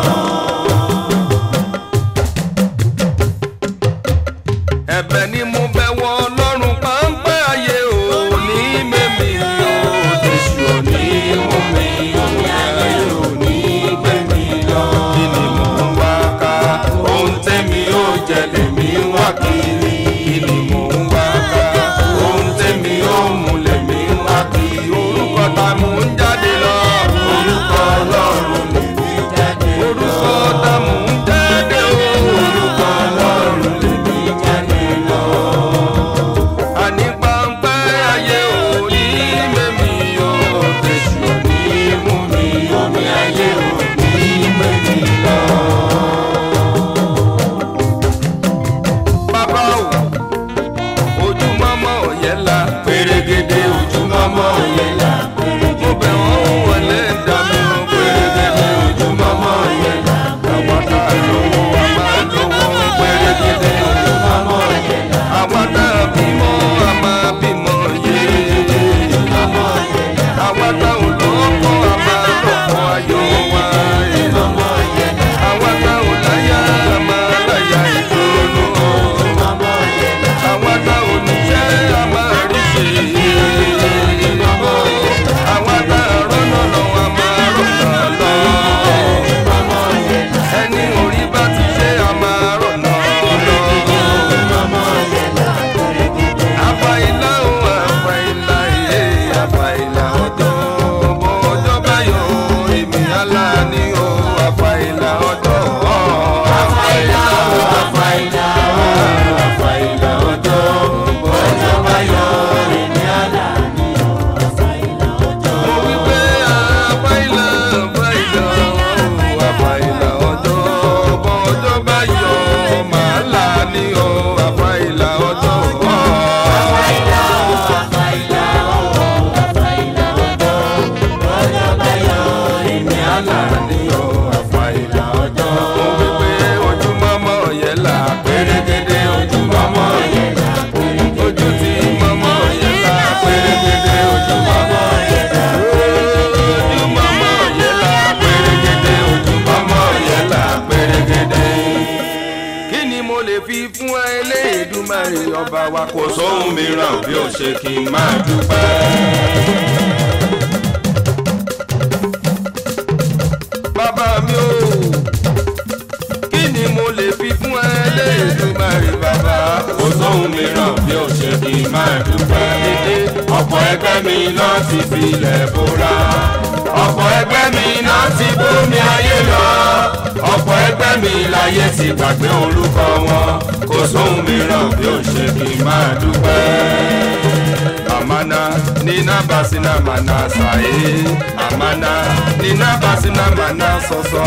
ẹ̀bẹ̀ ni mo bẹ̀ wọ ọlọ́run páńpẹ́ ayé ò ní mẹ́mi o. èṣù ò ní mú mi omi ayé ò ní gbé mi lọ. kí ni mò ń wá ká ohun tẹ́mi ó jẹ lèmi ń wá kiri. kí ni mò ń wá ká ohun tẹ́mi ó mu lèmi ń wá kiri. orúkọ ta mò ń jáde lọ. orúkọ ọlọ́run lèmi jáde lọ. orúkọ ta mò ń jáde o. orúkọ ọlọ́run lèmi jáde lọ. àní páńpẹ́ ayé ò ní mẹ́mi o. èṣù ò ní mú mi omi ayé ò ní gbé mi lọ. bàbá o ojúmọ́mọ́ ọ̀yẹ́la pèrègèdè ojúmọ́mọ́ ọ̀yẹ́la. mo bẹ̀ wọ́n wọlé dàbí mo pèrègèdè ojúmọ́mọ́ ọ̀yẹ́la. àwọn tá a lówó a máa lówó pèrègèdè ojúmọ́mọ́ ọ̀yẹ́la. àwọn tá a bímọ a máa bímọ yé. àwọn tá ò lọ́kọ a máa lọ́kọ ayọ̀ wa. àwọn tá ò láyà a máa láyà ìdùnnú. àwọn tá ò níṣẹ́ a máa rí ṣe. àwọn tá a rọ́nà lọ a máa rọ́nà lọ. ẹni orí bá ti ṣe a máa rọ́nà lọ. àfàìlà o àfàìlà iye àfàìlà ọjọ́ bọ́ ọjọ́ bá yọ èmi àlà ni o àfàìlà ọjọ́. àfàìlà o àfàìlà o àfàìlà ọjọ́ ọjọ́ bá yọ èmi àlà ni o àfàìlà ọjọ́. mo wí pé àfàìlà àfàìlà o àfàìlà ọjọ́ bọ́ ọjọ́ bá yọ màálà ni o àfàìlà ọjọ́. àfàìlà o àfàìlà o àfàìlà ọjọ́ ọjọ́ bá yọ èmi àlà ni o àfàìlà ọjọ́. mo wí pé ojúmọ́mọ́ ọ̀yẹ́la pèrègèdè ojúmọ́mọ́ ọ̀yẹ́la. ojú tí mọ́mọ́ ọ̀yẹ́la pèrègèdè ojúmọ́mọ́ ọ̀yẹ́la. ojúmọ́mọ́ ọ̀yẹ́la pèrègèdè ojúmọ́mọ́ ọ̀yẹ́la pèrègèdè. kí ni mo lè fi fún ẹ Elédùmarè ọba wa kò sóhun mìíràn bí ó ṣe kí n máa dúpẹ́. bàbá mi o kí ni mo lè fi fún ẹ Elédùmarè bàbá. kò sóhun mìíràn bí ó ṣe kí n máa dúpẹ́. ọ̀pọ̀ ẹgbẹ́ mi náà ti filẹ̀ bóra. mi láyé ti gbàgbé orúkọ wọn kò sóhun mìíràn bí ó ṣe kí n máa dúpẹ́. Amana nina basina mana sae amana nina basina mana soso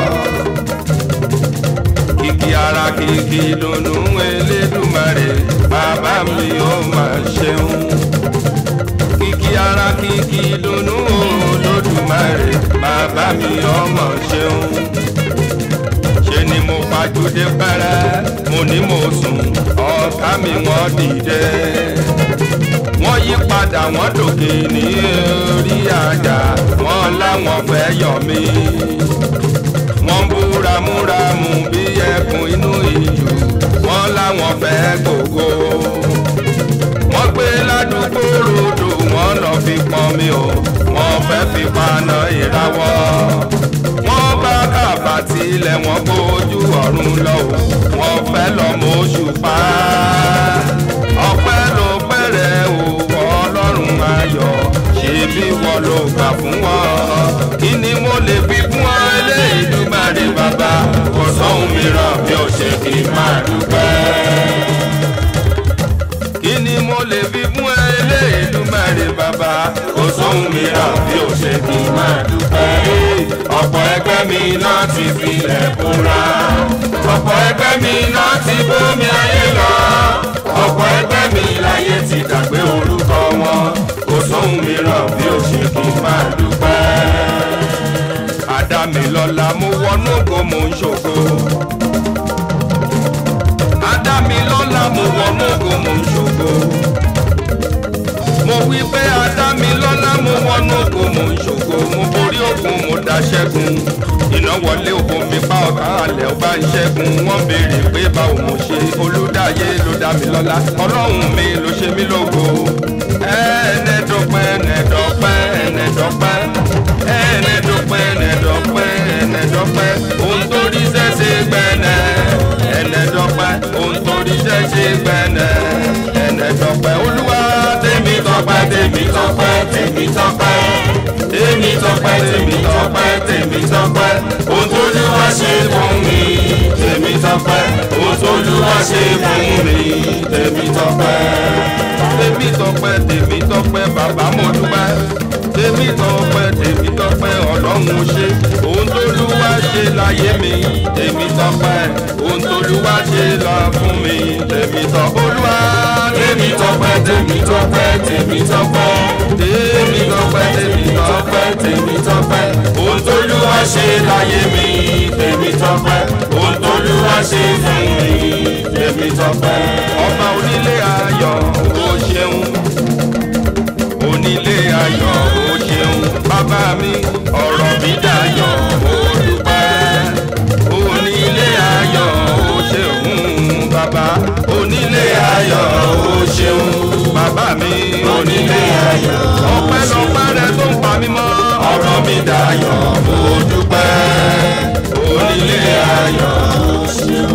kìkì ara kìkì dùnnú Elédùmarè bàbá mi ó máa ṣeun kìkì ara kìkì dùnnú Olódùmarè bàbá mi ó máa ṣeun ṣe ni mo fàjúdé pẹ́rẹ́ mo ní mo sùn ọ̀tá mi wọ́n dìde wọ́n yí padà wọ́n dòkè ní orí àjà wọ́n láwọn fẹ́ yọ̀ mí wọ́n búramúramù bí ẹkùn inú ìjù wọ́n láwọn fẹ́ gbogbo wọ́n gbé ládùúgbò rodò wọ́n lọ fi pọn mi o wọ́n fẹ́ fi paná ìrawọ́ wọ́n bá kàbà tilẹ̀ wọ́n gbójú ọ̀run lọ o wọ́n fẹ́ lọ mọ oṣù pa ọpẹ́ ló pẹ́rẹ́ o Ọlọ́run ayọ̀ ṣe bí wọ́n ló gbà fún wọn kí ni mo lè fi fún ọ Elédùmarè bàbá kò sóhun mìíràn bí ó ṣe kí n máa dúpẹ́. Kí ni mo lè fi fún Elédùmarè bàbá kò sóhun mìíràn bí ó ṣe kí n máa dúpẹ́. Ọ̀pọ̀ ẹgbẹ́ mi náà ti filẹ̀ búra ọ̀pọ̀ ẹgbẹ́ mi náà ti bómi ayé lọ ọ̀pọ̀ ẹgbẹ́ mi láyé ti dàgbé orúkọ wọn kò sóhun mìíràn bí ó ṣe kí n máa dúpẹ́. Àdámilọ́lá mo wọnú ògo mo ń ṣògo Àdámilọ́lá mo wọnú ògo mo ń ṣògo mo wí pé Àdámilọ́lá mo wọnú ògo mo ń ṣògo mo borí òkun mo dá ṣẹ́gun iná wọlé òkú mi pa ọ̀tá alẹ̀ ọba ń ṣẹ́gun wọ́n béèrè pé báwo mo ṣe Olùdáyé ló dá mi lọ́lá Ọlọ́run mi ló ṣe mí lógo ẹ̀ẹ́nẹ́dọ́pẹ́ ẹ̀ẹ́nẹ́dọ́pẹ́ ẹ̀ẹ́nẹ́dọ́pẹ́ ẹ̀ẹ́nẹ́dọ́pẹ́ ẹ̀ẹ́nẹ́dọ́pẹ́ ẹ̀ẹ́nẹ́dọ́pẹ́ ohun tó rí sẹ́sẹ́ gbẹ́nẹ́ ẹ̀ẹ́nẹ́dọ́pẹ́ ohun tó rí sẹ́sẹ́ gbẹ́nẹ́ ẹ̀ẹ́nẹ́dọ́pẹ́ Olúwa tèmi tọ́pẹ́ tèmi tọ́pẹ́ tèmi tọ́pẹ́ tèmi tọ́pẹ́ tèmi tọ́pẹ́ tèmi tọ́pẹ́ ohun tó Olúwa ṣe fún mi tèmi tọ́pẹ́ ohun tó Olúwa ṣe fún mi tèmi tọ́pẹ́ tèmi tọ́pẹ́ tèmi tọ́pẹ́ bàbá mo dúpẹ́ tèmi tọ́pẹ́ tèmi tọ́pẹ́ Ọlọ́run ṣe ohun tó Olúwa ṣe láyé mi tèmi tọ́pẹ́ ohun tó Olúwa ṣe lọ fún mi tèmi tọ́ Olúwa tèmi tọ́pẹ́ tèmi tọ́pẹ́ tèmi tọ́pẹ́ tèmi tọ́pẹ́ tèmi tọ́pẹ́ tèmi tọ́pẹ́ ohun tó Olúwa ṣe láyé mi tèmi tọ́pẹ́ ohun tó Olúwa ṣe fún mi tèmi tọ́pẹ́. Ọba onílé ayọ̀ ó ṣeun onílé ayọ̀ ó ṣeun bàbá mi ọ̀rọ̀ mi dayọ̀ ó dúpẹ́ onílé ayọ̀ ó ṣeun bàbá onílé ayọ̀ ó ṣeun bàbá mi onílé ayọ̀ ọpẹ́ lọ́pẹ́ rẹ tó ń pa mí mọ́ ọ̀rọ̀ mi dayọ̀ ó dúpẹ́ onílé ayọ̀ ó ṣeun.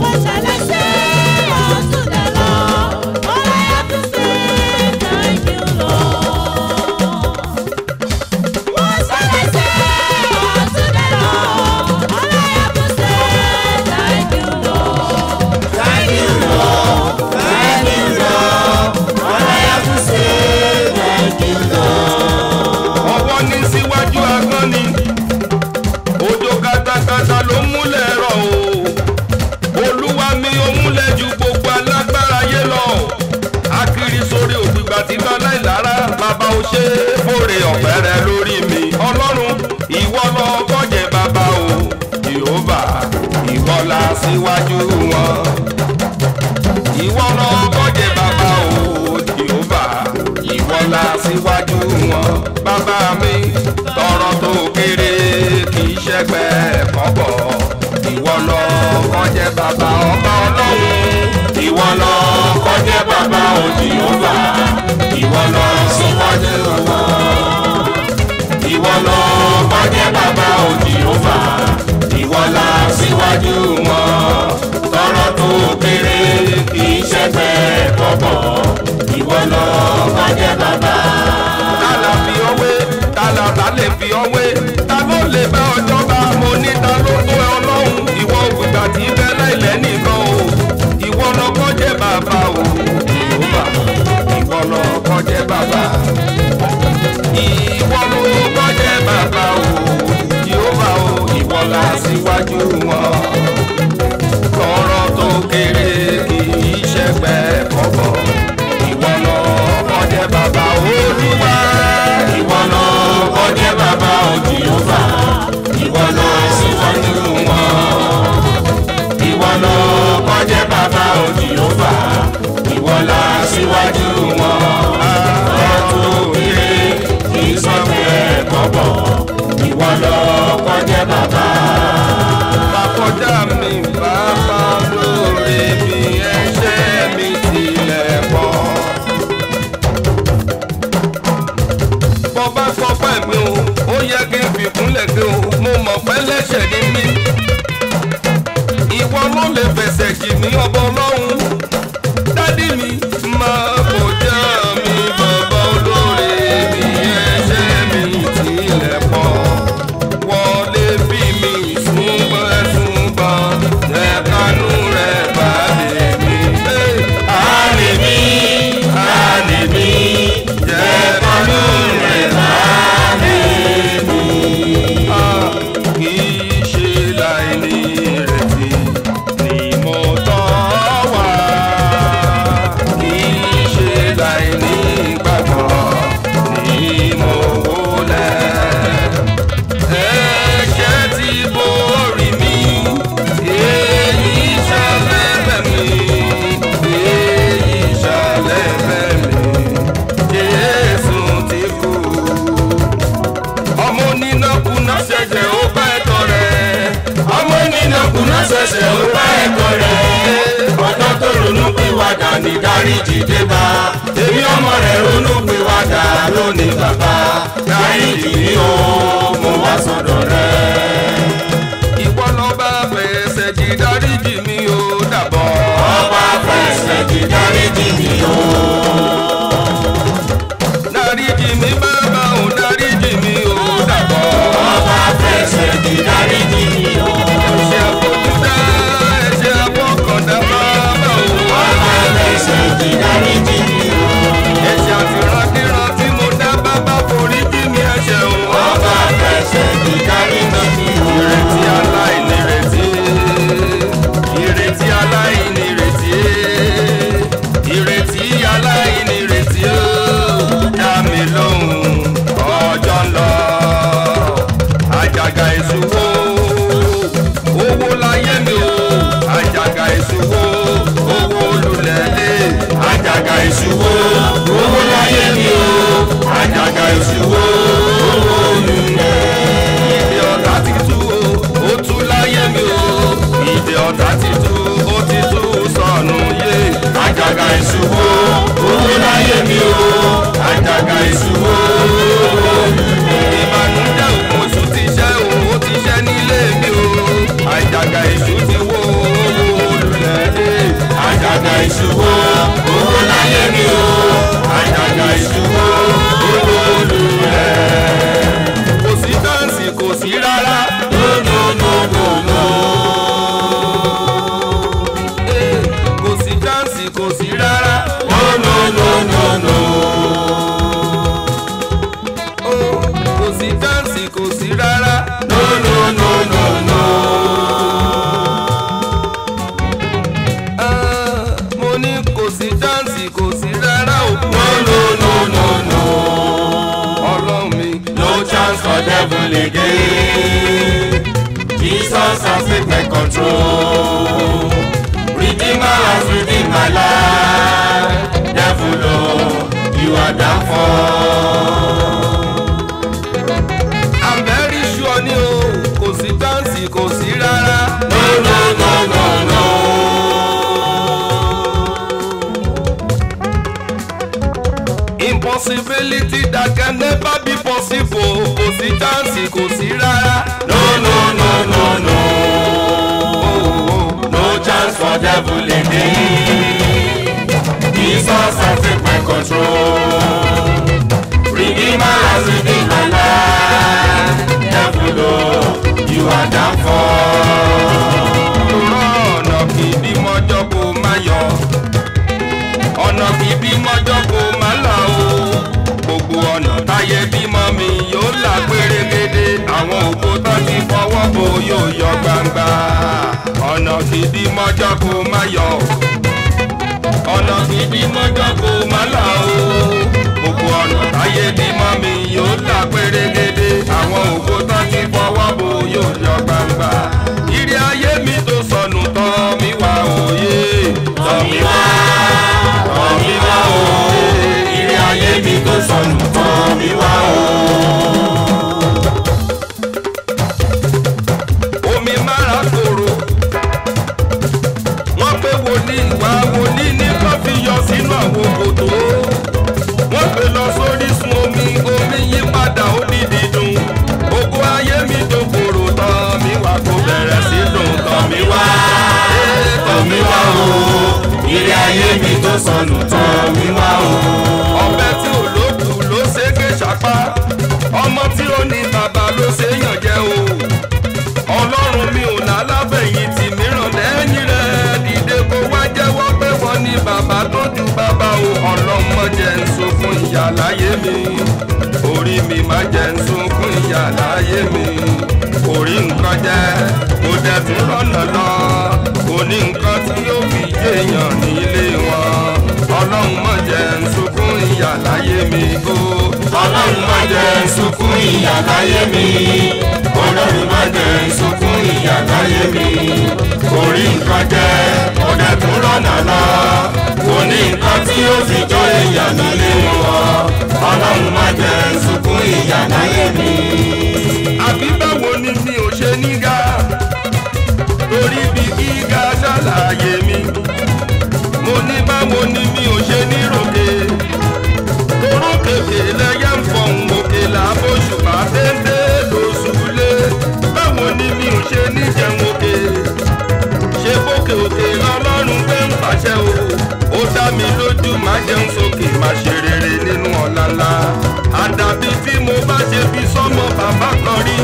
Ṣe fòrè ọ̀fẹ́ rẹ lórí mi Ọlọ́run ìwọ lọ kọ́jẹ́ bàbá o Jèhófà ìwọ la síwájú wọn ìwọ lọ kọ́jẹ́ bàbá o Jèhófà ìwọ la síwájú wọn bàbá mi tọrọ tó kéré kì í ṣẹgbẹ́ kọ́bọ̀ ìwọ lọ kọ́jẹ́ bàbá ọba Ọlọ́run ìwọ lọ kọ́jẹ́ bàbá o Jèhófà ìwọ lọ síwájú wọn ìwọ lọ kọ́jẹ́ bàbá o Jèhófà ìwọ la síwájú wọn tọrọ tó kéré kì í ṣẹgbẹ́ kọ́bọ̀ ìwọ lọ kọ́jẹ́ bàbá. Ta la fi ọwé ta la ta lè fi ọwé ta ló lè bá ọjọ́ bá mo ní ta ló tó ẹ Ọlọ́run ìwọ kọjẹ́ bàbá. Ìwọ ló kọjẹ́ bàbá o, Jèhófà o, ìwọ la síwájú wọn. Tọrọ tó kéré kì í ṣẹgbẹ́ kọ́kọ́. Ìwọ ló kọjẹ́ bàbá Olúwa. Ìwọ ló kọjẹ́ bàbá o, Jèhófà. Ìwọ ló síwájú wọn. Ìwọ ló kọjẹ́ bàbá o, Jèhófà. Ìwọ la síwájú wọn. Ọ̀tún òye kì í sọ̀kẹ́ kọ́bọ̀. Ìwọ ló kọjẹ́ bàbá. Bàkọ́jà mi bàbá lórí mi ẹ̀ṣẹ̀ mi tilẹ̀ pọ̀. Bọ́bá sọ pé mi o, ó yẹ kí n fìkúnlẹ̀ gbé o, mo mọ̀ pé lẹ́ṣẹ̀ ni mí. Ìwọ ló lè fẹsẹ̀ jì mí ọbọ̀ Ọlọ́run. Dádì mi máa kọjá mi bàbá olóore mi ẹ̀ṣẹ̀ mi tilẹ̀ pọ̀. Wọlé bí mi súnbọ̀ súnbọ̀ ẹ̀kanú rẹ̀ bá lè mi. Àlè mi, àlè mi, ẹ̀kanú rẹ̀ bá lè mi. Kì í ṣe láìní ìrètí ni mo tọ́ wá. Kì í ṣe láìní ìgbàgbọ́ ni mo wólẹ̀. Ẹ̀ṣẹ̀ ti borí mi, èyí ṣàlẹ̀ bẹ̀ mí, èyí ṣàlẹ̀ bẹ̀ mí. Jésù ti kú. Ọmọ onínàkúnà ṣẹ̀ṣẹ̀ ó bá ẹ̀tọ́ rẹ̀. Ọmọ onínàkúnà ṣẹ̀ṣẹ̀ ó bá ẹ̀kọ́ rẹ̀. Ọjọ́ tó ronú pìwàdà ní dáríjì dé bá. Èmi ọmọ rẹ̀ ronú pìwàdà lónìí bàbá. Dáríjì ni ó mú wá sọ́dọ̀ rẹ̀. Ìwọ lọ́ba fẹsẹ̀ jì dáríjì mi ó dàbọ̀. Ọba fẹsẹ̀ jì dáríjì mi ó. Dáríjì mi bàbá ò dáríjì mi ó dàbọ̀. Ọba fẹsẹ̀ jì dáríjì mi ó. Ẹ̀ṣẹ̀ àfojúdá, ẹ̀ṣẹ̀ àfọkàndá bàbá ò. Ọba fẹsẹ̀ jì dáríjì mi ó. Ẹ̀ṣẹ̀ àtìránkíran tí mo dá bàbá forí jì mí ẹ̀ṣẹ̀ ò. Ọba fẹsẹ̀ jì dáríjì mi ó. Ìrètí aláìnírètí, ìrètí aláìnírètí, ìrètí aláìnírètí ó dá mi lóhùn ọjọ́ ń lọ. Àjàgà ìṣòwò owó láyé mi o, àjàgà ìṣòwò owó lulẹ̀ lé. Àjàgà ìṣòwò owó láyé mi o. Àjàgà ìṣòwò owó lulẹ̀. Ìdè ọ̀tá ti tú o, ó tú láyé mi o. Ìdè ọ̀tá ti tú, ó ti tú sọnù yé. Àjàgà ìṣòwò owó láyé mi o. Àjàgà ìṣòwò owó lulẹ̀. Ìbànújẹ́ òkun oṣù ti ṣẹ́ o, ó ti ṣẹ́ nílé mi o. Àjàgà èṣù ti wó owó lulẹ̀ dé. Àjàgà ìṣòwò owó láyé mi o. Àjàgà ìṣòwò owó lulẹ̀. Kò sí dáǹsì, kò sí rárá. No no no no no. Eh, Kò sí dáǹsì, kò sí rárá. No no no no no. Oh, Kò sí dáǹsì, kò sí rárá. No no no no no. Ah, Mo ní kò sí dáǹsì, kò sí rárá o. No no no no no. Ọlọ́run mi. No chance for devil again. Jesus has taken control. Redeemer has redeemed my life. Devil, oh, you are done for. I'm very sure ni o. Kò sí dáǹsì, kò sí rárá. No no no no no. Impossibility that can never be possible. Kò sí dáǹsì, kò sí rárá. No no no no no. No chance for devil again. Jesus has taken control. Redeemer has redeemed my life. Devil, oh, you are done for. Ọ̀nà kì í bí mọ́jọ́ kó má yọ. Ọ̀nà kì í bí mọ́jọ́ kó má là o. yóò yọ gbangba ọ̀nà gidi mọ́jọ́ kó má yọ ọ̀nà gidi mọ́jọ́ kó má là o gbogbo ọ̀nà táyé bí mọ́ mi yóò là pérégedé àwọn ògo tán ti fọwọ́ bò yóò yọ gbangba ìrì ayé mi tó sọnù tán mi wá òye tán mi wá tán mi wá òye ìrì ayé mi tó sọnù tán mi wá o. omi mára kòrò wọ́n pé wòlíì wá wòlíì ní kó fi yọ sínú àwọn kòtò wọ́n pè lọ sórísun omi omi yí padà ó di dídùn ògo ayé mi tó kòrò tán mi wá kó bẹ̀rẹ̀ sí dùn tán mi wá tán mi wá o ìrì ayé mi tó sọnù tán mi wá o. ọbẹ̀ tí ò lókù ló ṣe é ké ṣapá ọmọ tí ó ní bàbá ló ṣe é yàn jẹ o ọlọ́run mi ò lálábẹ̀yìn tì mìíràn lẹ́yìn rẹ̀ dìde kó wá jẹ́wọ́ pé wọ́n ní bàbá tó ju bàbá o ọlọ́mọ jẹ́ ń sunkún ìyà láyé mi orí mi má jẹ́ ń sunkún ìyà láyé mi orí nǹkan jẹ́ kò dẹ̀ tún rọ́nà lọ kò ní nǹkan tí yóò fi jẹ́yàn nílé wọn ọlọ́run má jẹ́ ń sunkún ìyà láyé mi o ọlọ́run má jẹ́ ń sunkún ìyà láyé mi ọlọ́run má jẹ́ ń sunkún ìyà láyé mi orí nǹkan jẹ́ kò dẹ̀ tún rọ́nà lọ kò ní nǹkan tí yóò fi jọ èèyàn nílé wọn ọlọ́run má jẹ́ ń sunkún ìyà láyé mi. àbí báwo ni mi ò ṣe nígà torí bí gíga ṣàlàyé mi mo ní báwo ni mi ò ṣe níròkè torókèké lẹ́yẹ ń fọ̀hún òkè làbóṣùpá téńté lóṣùlé báwo ni mi ò ṣe níjẹun òkè ṣe bókè òkè ọlọ́run pé ń pàṣẹ o ó dá mi lójú má jẹun sókè má ṣe rere nínú ọ̀la ńlá àdàbí tí mo bá ṣe fi sọ́mọ bàbá kan rí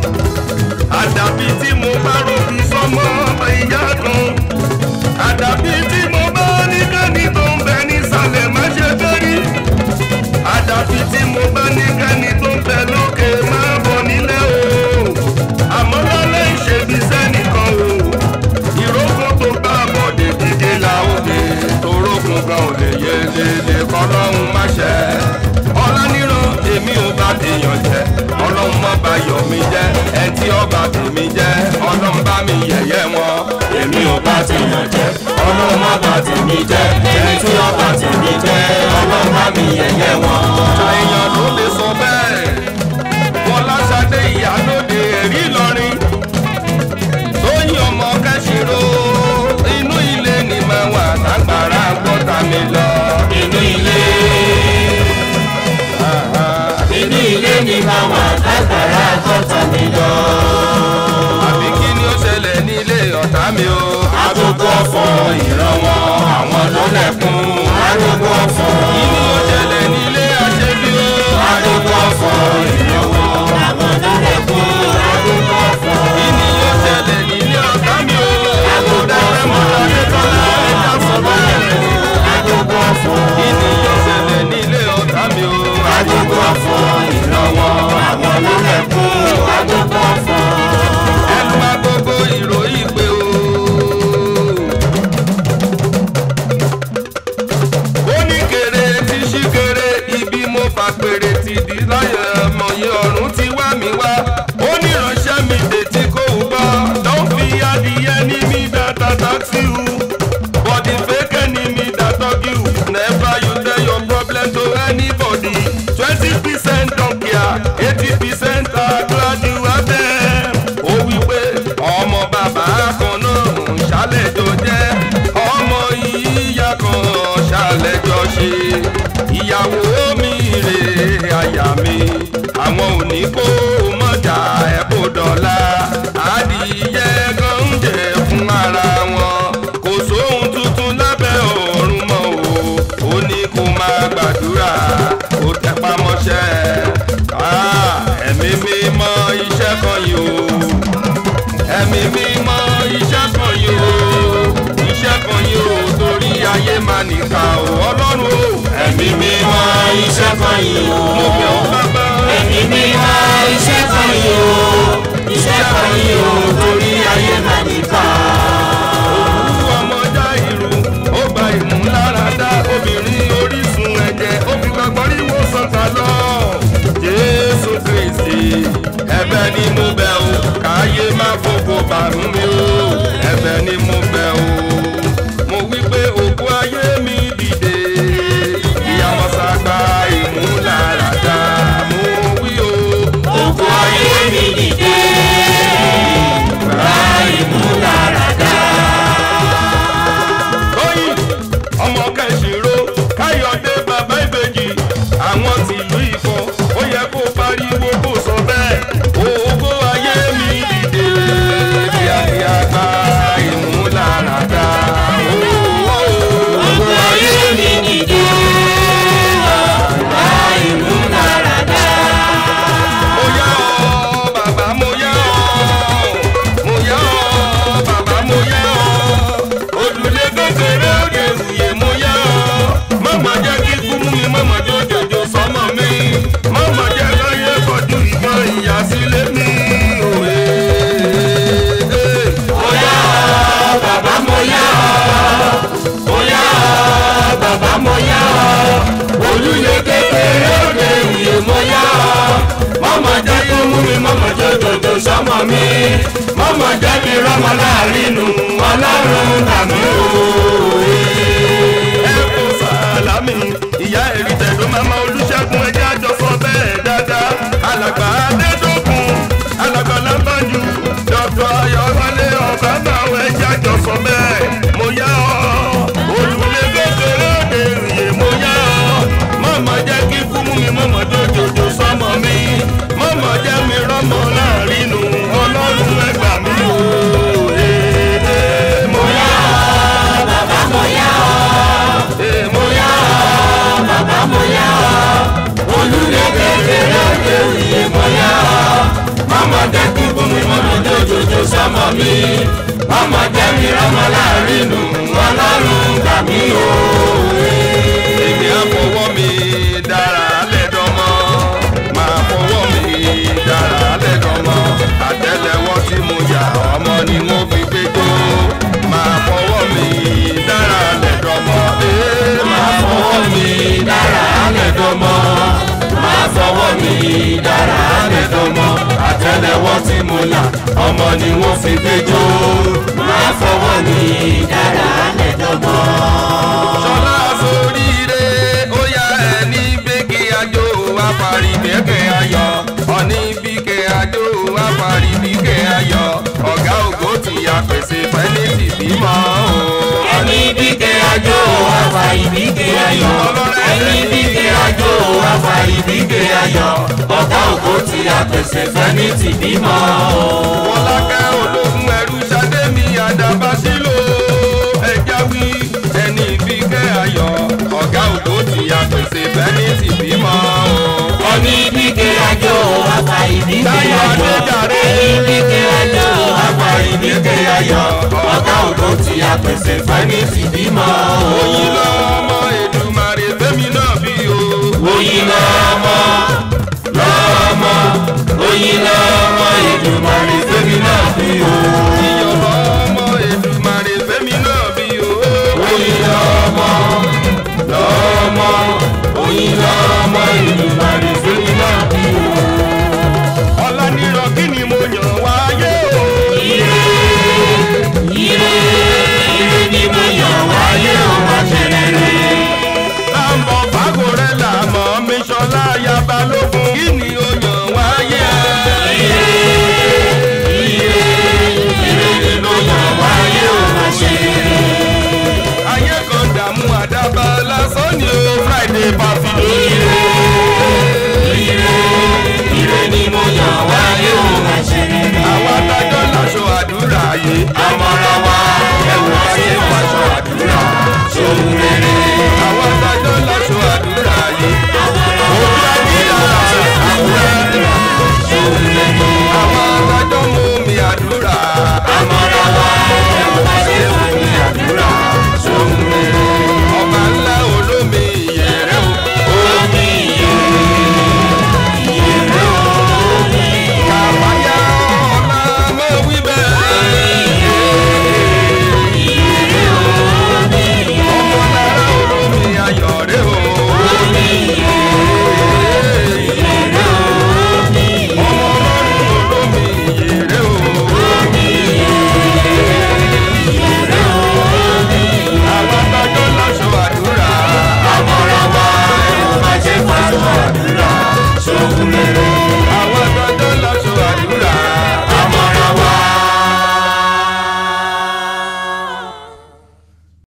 àdàbí tí mo bá rò fi sọ́mọ ìyá kan àdàbí tí mo bá ní kẹ́ni tó ń bẹ nísàlẹ̀ má ṣe fẹ́ rí àdàbí tí mo bá ní kẹ́ni tó ń bẹ lókè má bọ̀ nílẹ̀ o àmọ́ lálẹ́ ìṣèbí sẹ́nìkan o ìrókò tó bá bọ̀dé dídé la ó dé torókun gan ò lè yé lélẹ̀ kọ́lọ́hún má ṣe ọlá níran èmi ò bá tèèyàn jẹ ọlọ́run má bá yọ̀ mí jẹ́ ẹni tí ọba tèmi jẹ́ ọlọ́run bá mi yẹ̀yẹ́ wọn èmi ò bá tèèyàn jẹ ọlọ́run má bá tèmi jẹ́ ẹni tí ọba tèmi jẹ́ ọlọ́run bá mi yẹ̀yẹ́ wọn. èèyàn ló lè sọ bẹ́ẹ̀ Fọláṣadé Ìyálóde ẹ̀rí Ìlọrin Tóyìn ọmọ Kẹ́sìrò inú ilé ni màá wà tágbára gbọ́ta mi lọ. inú ilé inú ilé ni màá wà tágbára gbọ́ta mi lọ. àbí kí ni ó ṣẹlẹ̀ nílé ọ̀tá mi o. agogo ọ̀fọ̀ ìran wọn àwọn ló lẹ̀kùn. agogo ọ̀fọ̀ kí ni ó ṣẹlẹ̀ nílé àṣebí o. agogo ọ̀fọ̀ ìran wọn àwọn ló lẹ̀kùn. agogo ọ̀fọ̀ kí ni ó ṣẹlẹ̀ nílé ọ̀tá mi o. agogo ọ̀fọ̀ ẹja sọ bẹ́ẹ̀. agogo ọ̀fọ̀ kí ni ó ṣẹlẹ̀ nílé ọ̀tá mi o. agogo ọ̀fọ̀ ìran wọn àwọn ló lẹ̀kùn. agogo ọ̀fọ̀ ẹnu agogo ìròyìn pé o. ó ní kéré tí ṣí kéré ibi mo fà péré ti di láyọ̀ ọmọye ọ̀run ti wá mi wá. ó ní ìránṣẹ́ mi tètè kó o gbọ́ don't fi adìyẹ ní mi dàtà taxi o but the fake enemy that talk you never you tell your problem to anybody twenty percent don't care eighty percent are glad you are there. ó wí pé ọmọ bàbá kan náà ń ṣàlẹ̀jọ jẹ́ ọmọ ìyá kan ṣàlẹ̀jọ ṣe ìyàwó mi rè àyà mi àwọn òní kó mọ̀jà ẹ̀ kó dọ̀la adìyẹ gan ń jẹ fún ara wọn kò sóhun tuntun lábẹ́ ọ̀run mọ́ o ó ní kó máa gbàdúrà kó tẹpá mọ́ṣẹ́ ẹ̀mí mímọ́ iṣẹ́ kan yìí o ẹ̀mí mímọ́ iṣẹ́ kan yìí o iṣẹ́ kan yìí o torí ayé máa nìka o ọlọ́run o ẹ̀mí mímọ́ iṣẹ́ kan yìí o. mo bẹ̀ ọ́ bàbá ẹ̀mí mímọ́ iṣẹ́ kan yìí o. iṣẹ́ kan yìí o ẹ̀bẹ̀ ni mo bẹ̀ o káyé má fòkò bàrún mi o ẹ̀bẹ̀ ni mo bẹ̀ o mo wí pé òkú ayé mi dìde ìyá mọ́ságbá ìmúláradá mo wí o òkú ayé mi dìde ìgbà ìmúláradá. lóyìn ọmọ kẹsìrò káyọ̀dé bàbá ìbejì àwọn tìlú Ifọ̀ ó yẹ kó pariwo kó sọ bẹ́ẹ̀ òkú ayé mi dìde kíákíá gba ìmúláradá. òkú ayé mi dìde ìgbà ìmúláradá. mo yá ọ bàbá mo yá ọ mo yá ọ bàbá mo yá ọ òdùlé kékeré òde ìwúyè mo yá ọ mọ̀mọ́ jẹ́ kí kú mú mi mọ̀mọ́ jòjòjò sọ́mọ mi mọ̀mọ́ jẹ́ káyé kọjú ìbọn ìyá sílé mi òwe. mo yá ọ bàbá mo yá ọ mo yá ọ bàbá mo yá ọ olùlé kékeré òde ìwúyè mo yá ọ mọ̀mọ́ jẹ́ kí mú mi mọ̀mọ́ jòjòjò sọ́mọ mi mọ̀mọ́ jẹ́ kí rọ́mọ láàrin nù ọlọ́run tàbí òwe. ẹ kò sàlámì ìyá ẹ̀rí tẹ̀dọ́ mama Olúṣẹ́gun ẹjẹ́ àjọsọ bẹ́ẹ̀ dáadáa alàgbà Adédọ́kun alàgbà Lámbájú dọ́kítọ̀ Ayọ̀wálé ọ̀gá báwọn ẹjẹ́ àjọsọ bẹ́ẹ̀ mo yá ọ olùlé kékeré òde ìrìyè mo yá ọ mọ̀mọ́ jẹ́ kí kú mú mi mọ̀mọ́ jòjòjò sọ́mọ mi mọ̀mọ́ jẹ́ mi rọ́mọ láàrin nù ọlọ́run ẹgbà mi o. mo yá ọ bàbá mo yá ọ mo yá bàbá mo yá ọ olùlé kékeré òde ìwúyè mo yá ọ mọ̀mọ́ jẹ́ kí kú mi mọ̀mọ́ jòjòjò sọ́mọ mi mọ̀mọ́ jẹ́ mi rọ́mọ láàrin nù ọlọ́run gbà mí o. èmi á fọwọ́ mi dára lẹ́dọ̀mọ́ máa fọwọ́ mi dára lẹ́dọ̀mọ́ àtẹ́lẹwọ́ tí mo yà ọmọ ni mo fi gbé tó máa fọwọ́ mi dára lẹ́dọ̀mọ́ ee máa fọwọ́ mi dára lẹ́dọ̀mọ́ máa fọwọ́ mi dára lẹ́dọ̀mọ́ àtẹ́lẹwọ́ tí mo là ọmọ ni wọ́n fi gbé jó máa fọwọ́ mi dára lẹ́dọ̀mọ́. Ṣọlá Soríire ó yá ẹni bẹ́kẹ̀ àjò àparí bẹ́kẹ̀ ayọ̀ ọ̀ní bíkẹ̀ àjò àparí bíkẹ̀ ayọ̀ ọ̀gá ògo ti yà pèsè fẹ́ni tì bímọ o. ẹni bíkẹ́ àjò àfà ìbíkẹ́ ayọ̀ ẹni bíkẹ́ àjò àfà ìbíkẹ́ ayọ̀ ọ̀gá ògo ti àpèsè fẹ́ni tì bímọ o. Fọlákẹ́ ológun ẹrú Ṣadémi àdàbà sílò ẹja wí ẹni bíkẹ́ ayọ̀ ọ̀gá ògo ti yà pèsè fẹ́ni tì bímọ o. ẹni bíkẹ́ àjò àfà ìbíkẹ́ Táyọ̀ ayọ̀ Adéjàre. ẹni bíkẹ́ àjò àfà ìbíkẹ́ ayọ̀ ọ̀gá ògo ti àpèsè fẹ́ni tì bímọ o. Oyin lọ́mọ Èdùmàrè fẹ́mi náà bí o. oyin lọ́mọ lọ́mọ oyin lọ́mọ Èdùmàrè